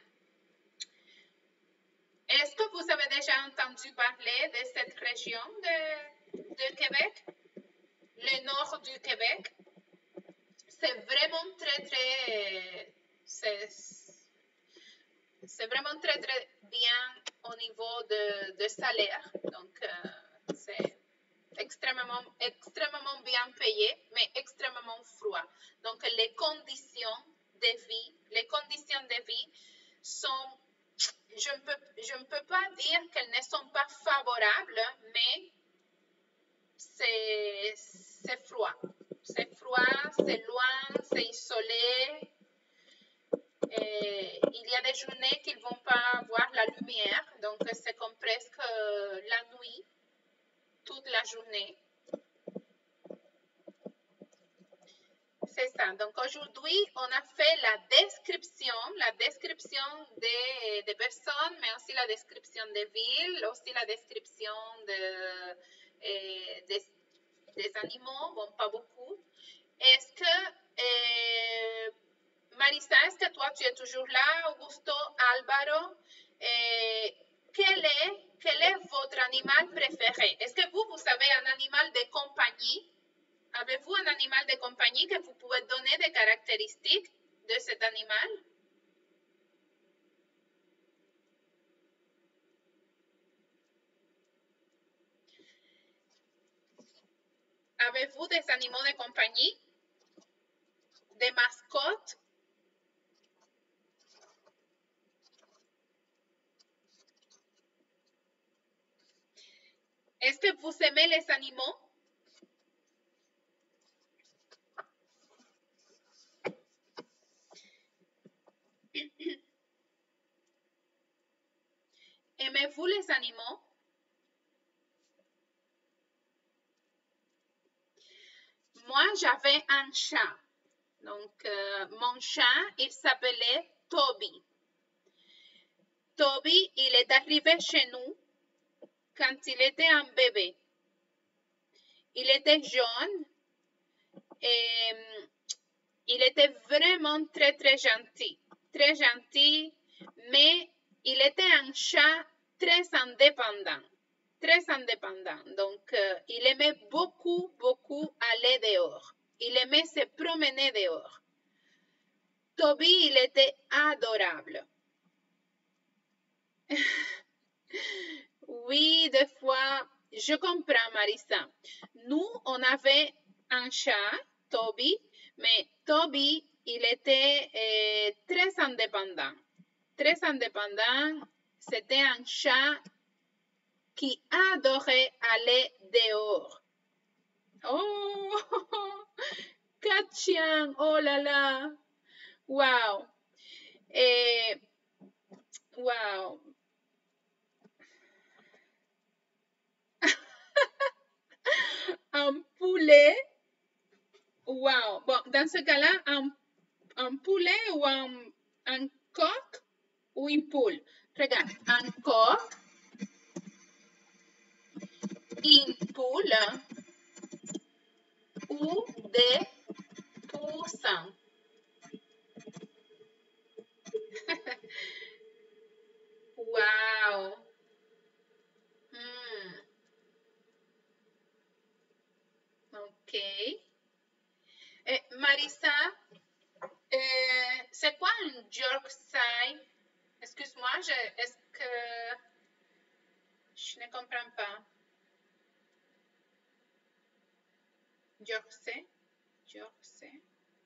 [SPEAKER 1] Est-ce que vous avez déjà entendu parler de cette région de, de Québec? Le nord du Québec? C'est vraiment très, très, c'est, c'est vraiment très, très bien au niveau de, de salaire. Donc, euh, c'est extrêmement, extrêmement bien payé, mais extrêmement froid. Donc, les conditions de vie, les conditions de vie sont, je ne peux, je ne peux pas dire qu'elles ne sont pas favorables, mais c'est, c'est froid. C'est froid, c'est loin, c'est isolé. Et il y a des journées qu'ils ne vont pas voir la lumière, donc c'est comme presque la nuit, toute la journée. C'est ça. Donc aujourd'hui, on a fait la description, la description des, des personnes, mais aussi la description des villes, aussi la description de, et des, des animaux, bon, pas beaucoup. Est-ce que, euh, Marisa, est-ce que toi, tu es toujours là, Augusto, Álvaro? Et quel est, quel est votre animal préféré? Est-ce que vous, vous avez un animal de compagnie? Avez-vous un animal de compagnie que vous pouvez donner des caractéristiques de cet animal? Avez-vous des animaux de compagnie? Des mascottes? Est-ce que vous aimez les animaux? Aimez-vous les animaux? Moi, j'avais un chat. Donc, euh, mon chat, il s'appelait Toby. Toby, il est arrivé chez nous quand il était un bébé. Il était jaune et il était vraiment très, très gentil. Très gentil, mais il était un chat très indépendant. Très indépendant. Donc, euh, il aimait beaucoup, beaucoup aller dehors. Il aimait se promener dehors. Toby, il était adorable. Oui, des fois, je comprends, Marissa. Nous, on avait un chat, Toby, mais Toby, il était euh, très indépendant. Très indépendant. C'était un chat qui adorait aller dehors. Oh, quatre chiens, oh là là. Wow. Et, wow. Un poulet. Wow. Bon, dans ce cas-là, un, un poulet ou un, un coq ou une poule. Regarde, un coq, une poule ou des poussins. Wow. Hmm. Ok. Et Marissa, euh, c'est quoi un Yorkshire? Excuse-moi, je, est-ce que je ne comprends pas. Yorkshire? Yorkshire?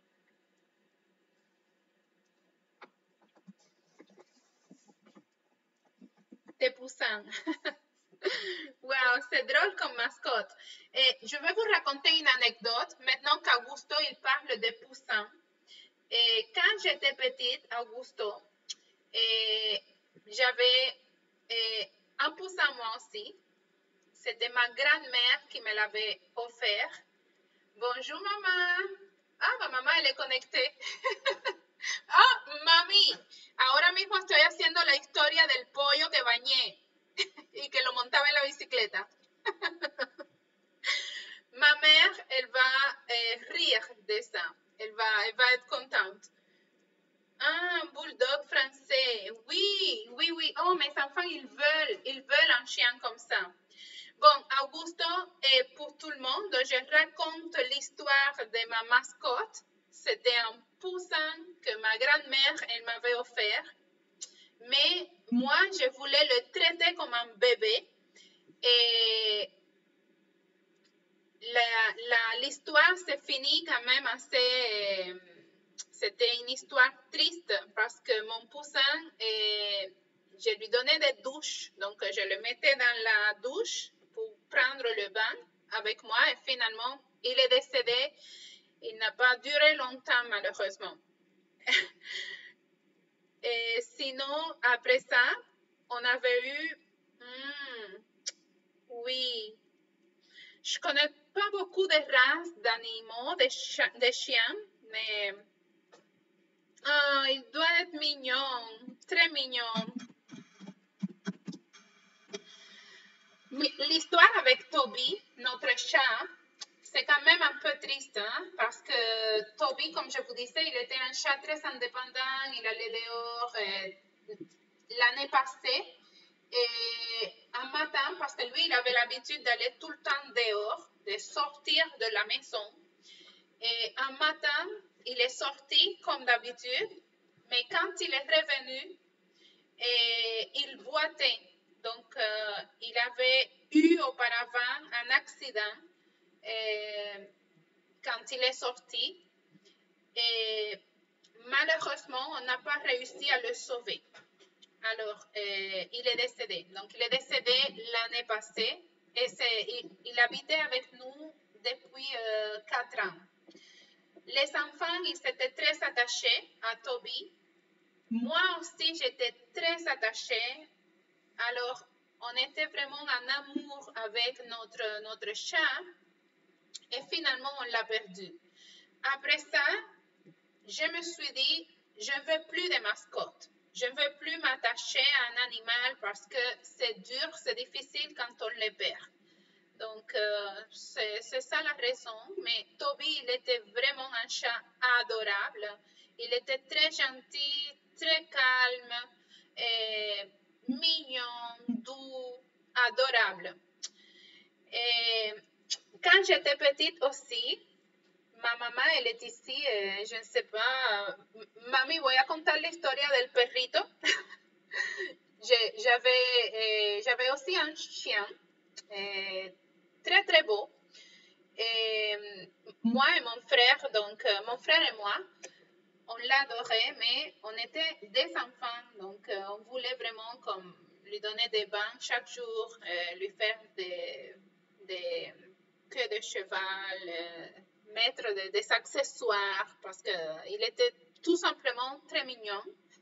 [SPEAKER 1] Des poussins. Wow, c'est drôle comme mascotte. Et je vais vous raconter une anecdote maintenant qu'Augusto il parle des poussins. Et quand j'étais petite, Augusto, et j'avais et un poussin moi aussi. C'était ma grand-mère qui me l'avait offert. Bonjour maman. Ah, ma mamá elle est connectée. Ah, mami, ahora mismo estoy haciendo la historia del pollo que bañé y que lo montaba en la bicicleta. Ma mère, elle va euh, rire de ça. Elle va, elle va être contente. Ah, un bulldog français. Oui, oui, oui. Oh, mes enfants, ils veulent, ils veulent un chien comme ça. Bon, Augusto, et pour tout le monde, je raconte l'histoire de ma mascotte. C'était un poussin que ma grand-mère, elle m'avait offert. Mais moi, je voulais le traiter comme un bébé. Et l'histoire s'est finie quand même assez... Euh, c'était une histoire triste parce que mon poussin, euh, je lui donnais des douches. Donc, je le mettais dans la douche pour prendre le bain avec moi et finalement, il est décédé. Il n'a pas duré longtemps, malheureusement. Et sinon, après ça, on avait eu... Hmm, oui, je connais pas beaucoup de races d'animaux, de, chi- de chiens, mais oh, il doit être mignon, très mignon. L'histoire avec Toby, notre chat, c'est quand même un peu triste, hein, parce que Toby, comme je vous disais, il était un chat très indépendant, il allait dehors l'année passée. Et un matin, parce que lui, il avait l'habitude d'aller tout le temps dehors, de sortir de la maison. Et un matin, il est sorti comme d'habitude, mais quand il est revenu, et il boitait. Donc, euh, il avait eu auparavant un accident euh, quand il est sorti. Et malheureusement, on n'a pas réussi à le sauver. Alors, euh, il est décédé. Donc, il est décédé l'année passée et il, il, habitait avec nous depuis euh, quatre ans. Les enfants, ils étaient très attachés à Toby. Moi aussi, j'étais très attachée. Alors, on était vraiment en amour avec notre, notre chat et finalement, on l'a perdu. Après ça, je me suis dit, je ne veux plus de mascotte. Je ne veux plus m'attacher à un animal parce que c'est dur, c'est difficile quand on les perd. Donc, euh, c'est ça la raison. Mais Toby, il était vraiment un chat adorable. Il était très gentil, très calme, et mignon, doux, adorable. Et quand j'étais petite aussi, ma maman, elle est ici, eh, je ne sais pas. Mami, voy a contar la historia del perrito. J'avais eh, j'avais aussi un chien eh, très, très beau. Et moi et mon frère, donc euh, mon frère et moi, on l'adorait, mais on était des enfants, donc euh, on voulait vraiment comme lui donner des bains chaque jour, euh, lui faire des, des queues de cheval, euh, mettre de- des accessoires, parce qu'il était tout simplement très mignon.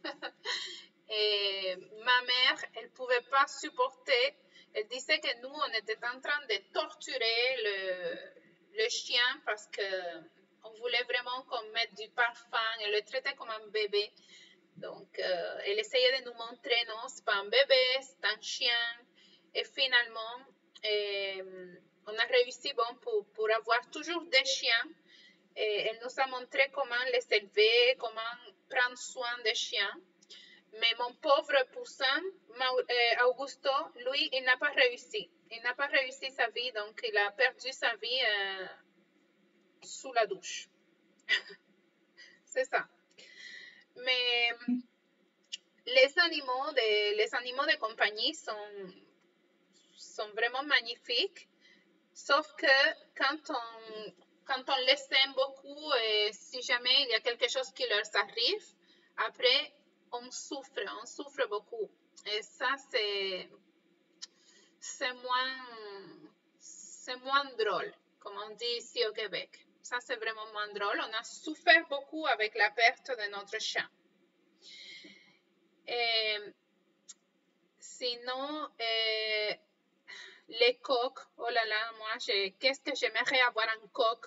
[SPEAKER 1] Et ma mère, elle ne pouvait pas supporter, elle disait que nous, on était en train de torturer le, le chien parce qu'on voulait vraiment qu'on mette du parfum et le traiter comme un bébé. Donc, euh, elle essayait de nous montrer, non, c'est pas un bébé, c'est un chien. Et finalement, euh, on a réussi, bon, pour, pour avoir toujours des chiens. Et elle nous a montré comment les élever, comment prendre soin des chiens. Mais mon pauvre poussin, Augusto, lui, il n'a pas réussi. Il n'a pas réussi sa vie, donc il a perdu sa vie euh, sous la douche. C'est ça. Mais les animaux de, les animaux de compagnie sont, sont vraiment magnifiques, sauf que quand on, quand on les aime beaucoup, et si jamais il y a quelque chose qui leur arrive, après, on souffre, on souffre beaucoup. Et ça, c'est, c'est moins, c'est moins drôle, comme on dit ici au Québec. Ça, c'est vraiment moins drôle. On a souffert beaucoup avec la perte de notre chat. Et sinon, euh, les coqs, oh là là, moi, qu'est-ce que j'aimerais avoir un coq.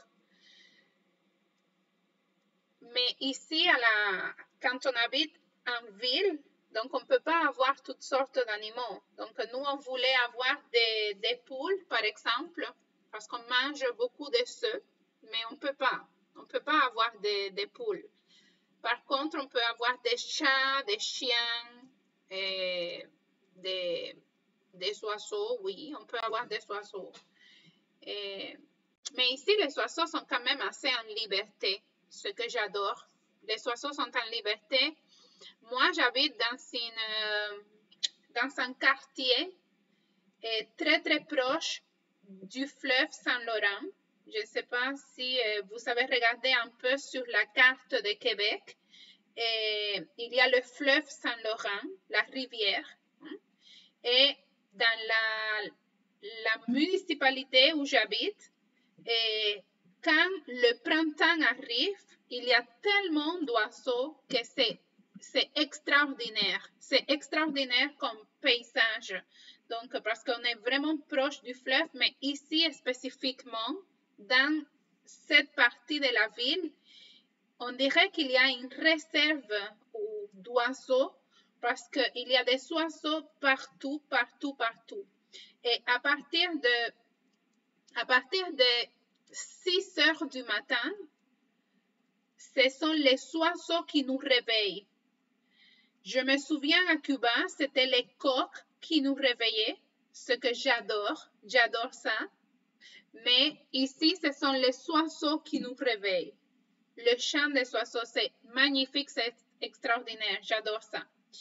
[SPEAKER 1] Mais ici, à la, quand on habite en ville, donc on ne peut pas avoir toutes sortes d'animaux. Donc nous, on voulait avoir des, des poules, par exemple, parce qu'on mange beaucoup de œufs, mais on ne peut pas. On ne peut pas avoir des, des poules. Par contre, on peut avoir des chats, des chiens, et des, des oiseaux, oui, on peut avoir des oiseaux. Et, mais ici, les oiseaux sont quand même assez en liberté, ce que j'adore. Les oiseaux sont en liberté. Moi, j'habite dans, une, dans un quartier très, très proche du fleuve Saint-Laurent. Je ne sais pas si vous avez regardé un peu sur la carte de Québec. Et il y a le fleuve Saint-Laurent, la rivière. Et dans la, la municipalité où j'habite, et quand le printemps arrive, il y a tellement d'oiseaux que c'est, c'est extraordinaire. C'est extraordinaire comme paysage. Donc, parce qu'on est vraiment proche du fleuve, mais ici spécifiquement, dans cette partie de la ville, on dirait qu'il y a une réserve d'oiseaux parce qu'il y a des oiseaux partout, partout, partout. Et à partir de, à partir de six heures du matin, ce sont les oiseaux qui nous réveillent. Je me souviens à Cuba, c'était les coqs qui nous réveillaient, ce que j'adore, j'adore ça. Mais ici, ce sont les oiseaux qui nous réveillent. Le chant des oiseaux, c'est magnifique, c'est extraordinaire, j'adore ça.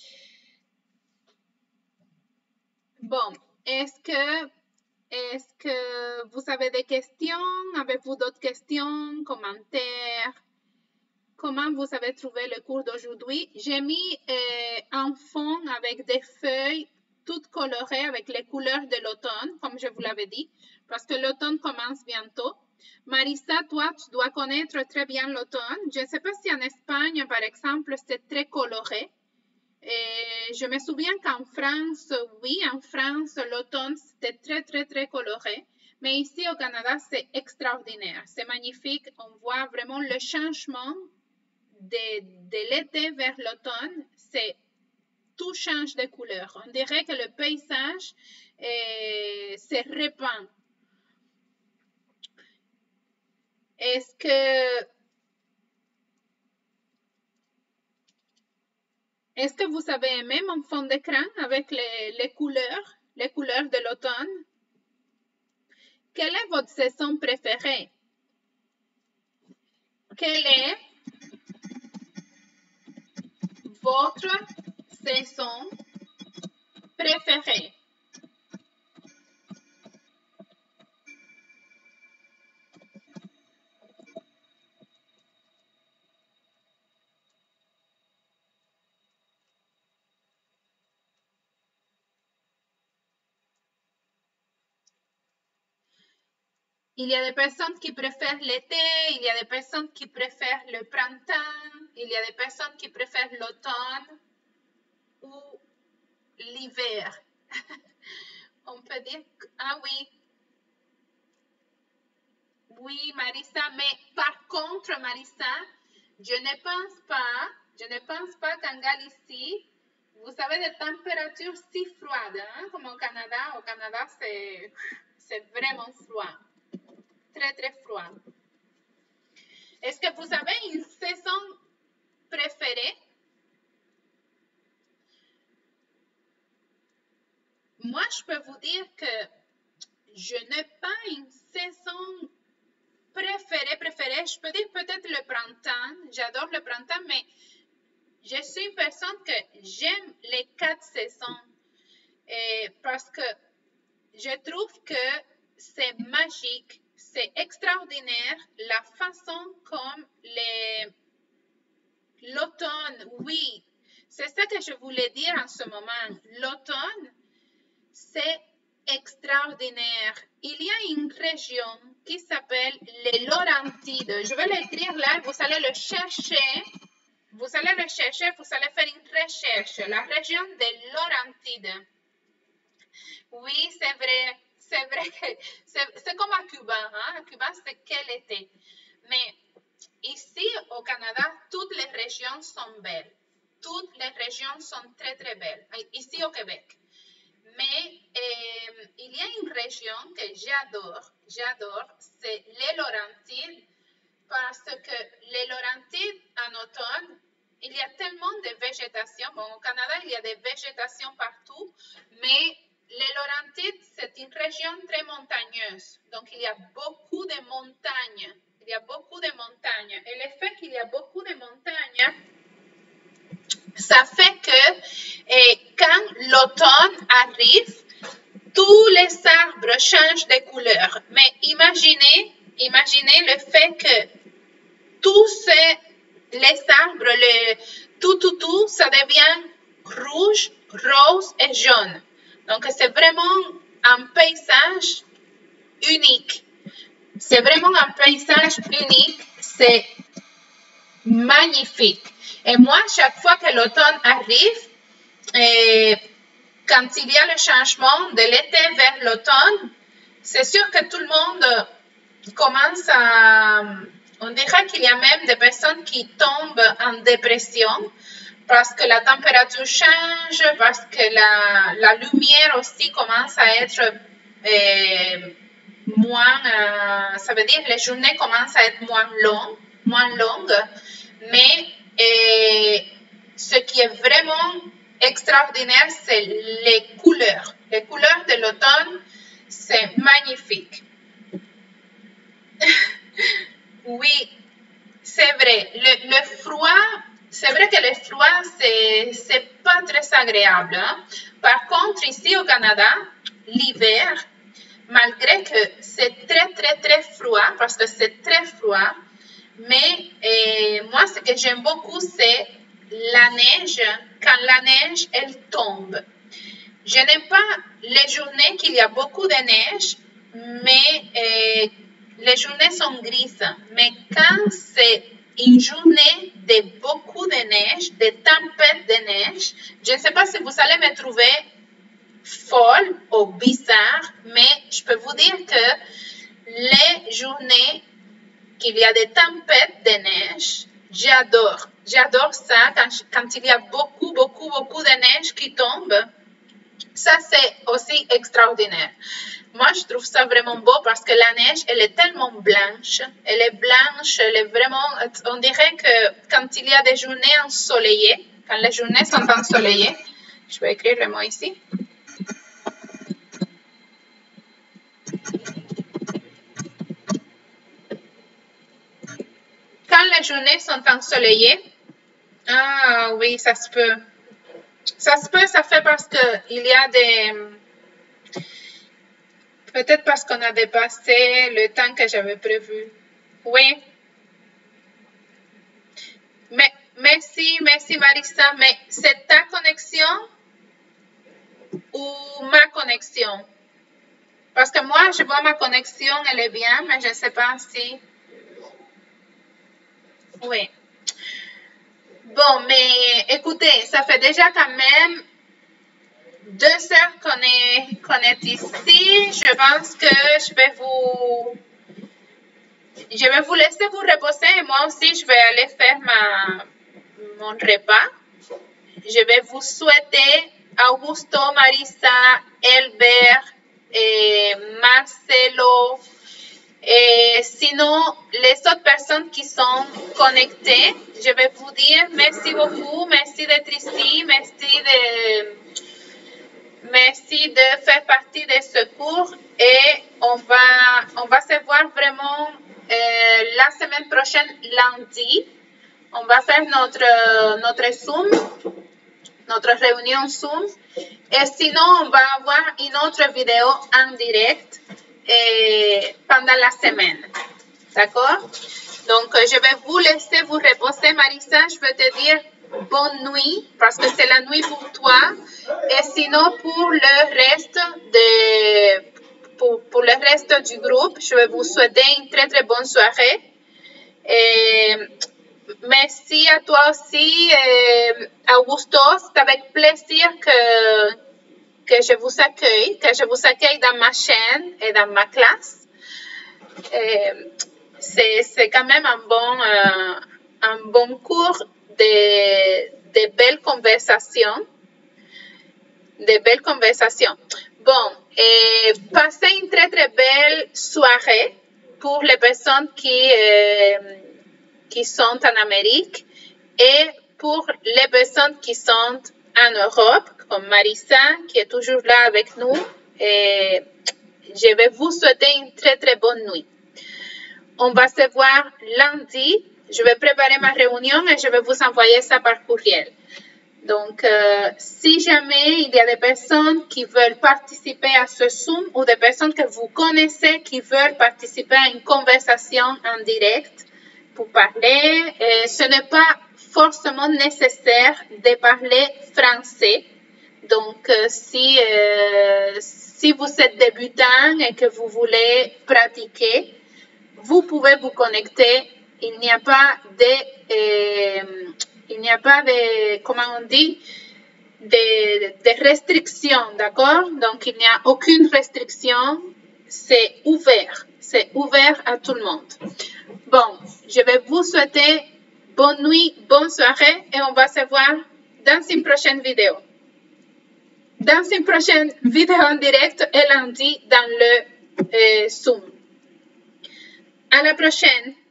[SPEAKER 1] Bon, est-ce que, est-ce que vous avez des questions? Avez-vous d'autres questions, commentaires? Comment vous avez trouvé le cours d'aujourd'hui? J'ai mis euh, un fond avec des feuilles toutes colorées avec les couleurs de l'automne, comme je vous l'avais dit, parce que l'automne commence bientôt. Marisa, toi, tu dois connaître très bien l'automne. Je ne sais pas si en Espagne, par exemple, c'est très coloré. Et je me souviens qu'en France, oui, en France, l'automne, c'était très, très, très coloré. Mais ici, au Canada, c'est extraordinaire. C'est magnifique. On voit vraiment le changement de, de l'été vers l'automne, c'est tout change de couleur. On dirait que le paysage euh, se répand. Est-ce que, est-ce que vous avez aimé mon fond d'écran avec les, les couleurs, les couleurs de l'automne? Quelle est votre saison préférée? Quelle est votre saison préférée? Il y a des personnes qui préfèrent l'été, il y a des personnes qui préfèrent le printemps, il y a des personnes qui préfèrent l'automne ou l'hiver. On peut dire, que, ah oui, oui Marissa, mais par contre Marissa, je ne pense pas, je ne pense pas qu'en Galicie, vous avez des températures si froides, hein, comme au Canada. Au Canada, c'est vraiment froid. Très, très froid. Est-ce que vous avez une saison préférée? Moi, je peux vous dire que je n'ai pas une saison préférée, préférée. Je peux dire peut-être le printemps. J'adore le printemps, mais je suis une personne que j'aime les quatre saisons. Et parce que je trouve que c'est magique. C'est extraordinaire la façon comme l'automne, oui, c'est ça que je voulais dire en ce moment. L'automne, c'est extraordinaire. Il y a une région qui s'appelle les Laurentides. Je vais l'écrire là, vous allez le chercher. Vous allez le chercher, vous allez faire une recherche. La région des Laurentides. Oui, c'est vrai. C'est vrai que c'est comme à Cuba. Hein? À Cuba, c'est quel été. Mais ici, au Canada, toutes les régions sont belles. Toutes les régions sont très, très belles. Ici, au Québec. Mais euh, il y a une région que j'adore. J'adore. C'est les Laurentides. Parce que les Laurentides, en automne, il y a tellement de végétation. Bon, au Canada, il y a des végétations partout. Mais les Laurentides, c'est une région très montagneuse. Donc, il y a beaucoup de montagnes. Il y a beaucoup de montagnes. Et le fait qu'il y a beaucoup de montagnes, ça fait que eh, quand l'automne arrive, tous les arbres changent de couleur. Mais imaginez, imaginez le fait que tous ces, les arbres, le, tout, tout, tout, ça devient rouge, rose et jaune. Donc, c'est vraiment un paysage unique. C'est vraiment un paysage unique. C'est magnifique. Et moi, chaque fois que l'automne arrive, et quand il y a le changement de l'été vers l'automne, c'est sûr que tout le monde commence à... On dirait qu'il y a même des personnes qui tombent en dépression parce que la température change, parce que la, la lumière aussi commence à être euh, moins... Euh, ça veut dire que les journées commencent à être moins longues, moins longues. Mais euh, ce qui est vraiment extraordinaire, c'est les couleurs. Les couleurs de l'automne, c'est magnifique. Oui, c'est vrai. Le, le froid, c'est vrai que le froid, c'est, c'est pas très agréable. Hein? Par contre, ici au Canada, l'hiver, malgré que c'est très, très, très froid, parce que c'est très froid, mais euh, moi, ce que j'aime beaucoup, c'est la neige. Quand la neige, elle tombe. Je n'aime pas les journées qu'il y a beaucoup de neige, mais euh, les journées sont grises. Mais quand c'est une journée de beaucoup de neige, de tempêtes de neige, je ne sais pas si vous allez me trouver folle ou bizarre, mais je peux vous dire que les journées qu'il y a des tempêtes de neige, j'adore. j'adore ça quand, quand il y a beaucoup, beaucoup, beaucoup de neige qui tombe. Ça, c'est aussi extraordinaire. Moi, je trouve ça vraiment beau parce que la neige, elle est tellement blanche. Elle est blanche, elle est vraiment... On dirait que quand il y a des journées ensoleillées, quand les journées sont ensoleillées, je vais écrire le mot ici. Quand les journées sont ensoleillées, ah oui, ça se peut. Ça se peut, ça fait parce qu'il y a des... Peut-être parce qu'on a dépassé le temps que j'avais prévu. Oui. Mais, merci, merci Marissa. Mais c'est ta connexion ou ma connexion? Parce que moi, je vois ma connexion, elle est bien, mais je ne sais pas si... Oui. Bon, mais écoutez, ça fait déjà quand même deux heures qu'on est, qu'on est ici. Je pense que je vais vous... Je vais vous laisser vous reposer et moi aussi, je vais aller faire ma, mon repas. Je vais vous souhaiter Augusto, Marissa, Elbert, et Marcelo, et sinon, les autres personnes qui sont connectées, je vais vous dire merci beaucoup, merci d'être ici, merci de, merci de faire partie de ce cours et on va, on va se voir vraiment euh, la semaine prochaine, lundi. On va faire notre, notre Zoom, notre réunion Zoom. Et sinon, on va avoir une autre vidéo en direct et pendant la semaine. D'accord? Donc, je vais vous laisser vous reposer. Marissa, je vais te dire bonne nuit parce que c'est la nuit pour toi. Et sinon, pour le reste de, pour, pour le reste du groupe, je vais vous souhaiter une très, très bonne soirée. Et merci à toi aussi, euh, Augusto. C'est avec plaisir que, que je vous accueille, que je vous accueille dans ma chaîne et dans ma classe. C'est quand même un bon, euh, un bon cours de, de belles conversations. De belles conversations. Bon, et passez une très très belle soirée pour les personnes qui... Euh, qui sont en Amérique et pour les personnes qui sont en Europe, comme Marissa, qui est toujours là avec nous. Et je vais vous souhaiter une très, très bonne nuit. On va se voir lundi. Je vais préparer ma réunion et je vais vous envoyer ça par courriel. Donc, euh, si jamais il y a des personnes qui veulent participer à ce Zoom ou des personnes que vous connaissez qui veulent participer à une conversation en direct, pour parler, et ce n'est pas forcément nécessaire de parler français. Donc, euh, si, euh, si vous êtes débutant et que vous voulez pratiquer, vous pouvez vous connecter. Il n'y a pas de, euh, il n'y a pas de, comment on dit, de, de restrictions, d'accord? Donc, il n'y a aucune restriction. C'est ouvert. C'est ouvert à tout le monde. Bon, je vais vous souhaiter bonne nuit, bonne soirée et on va se voir dans une prochaine vidéo. Dans une prochaine vidéo en direct et lundi dans le euh, Zoom. À la prochaine.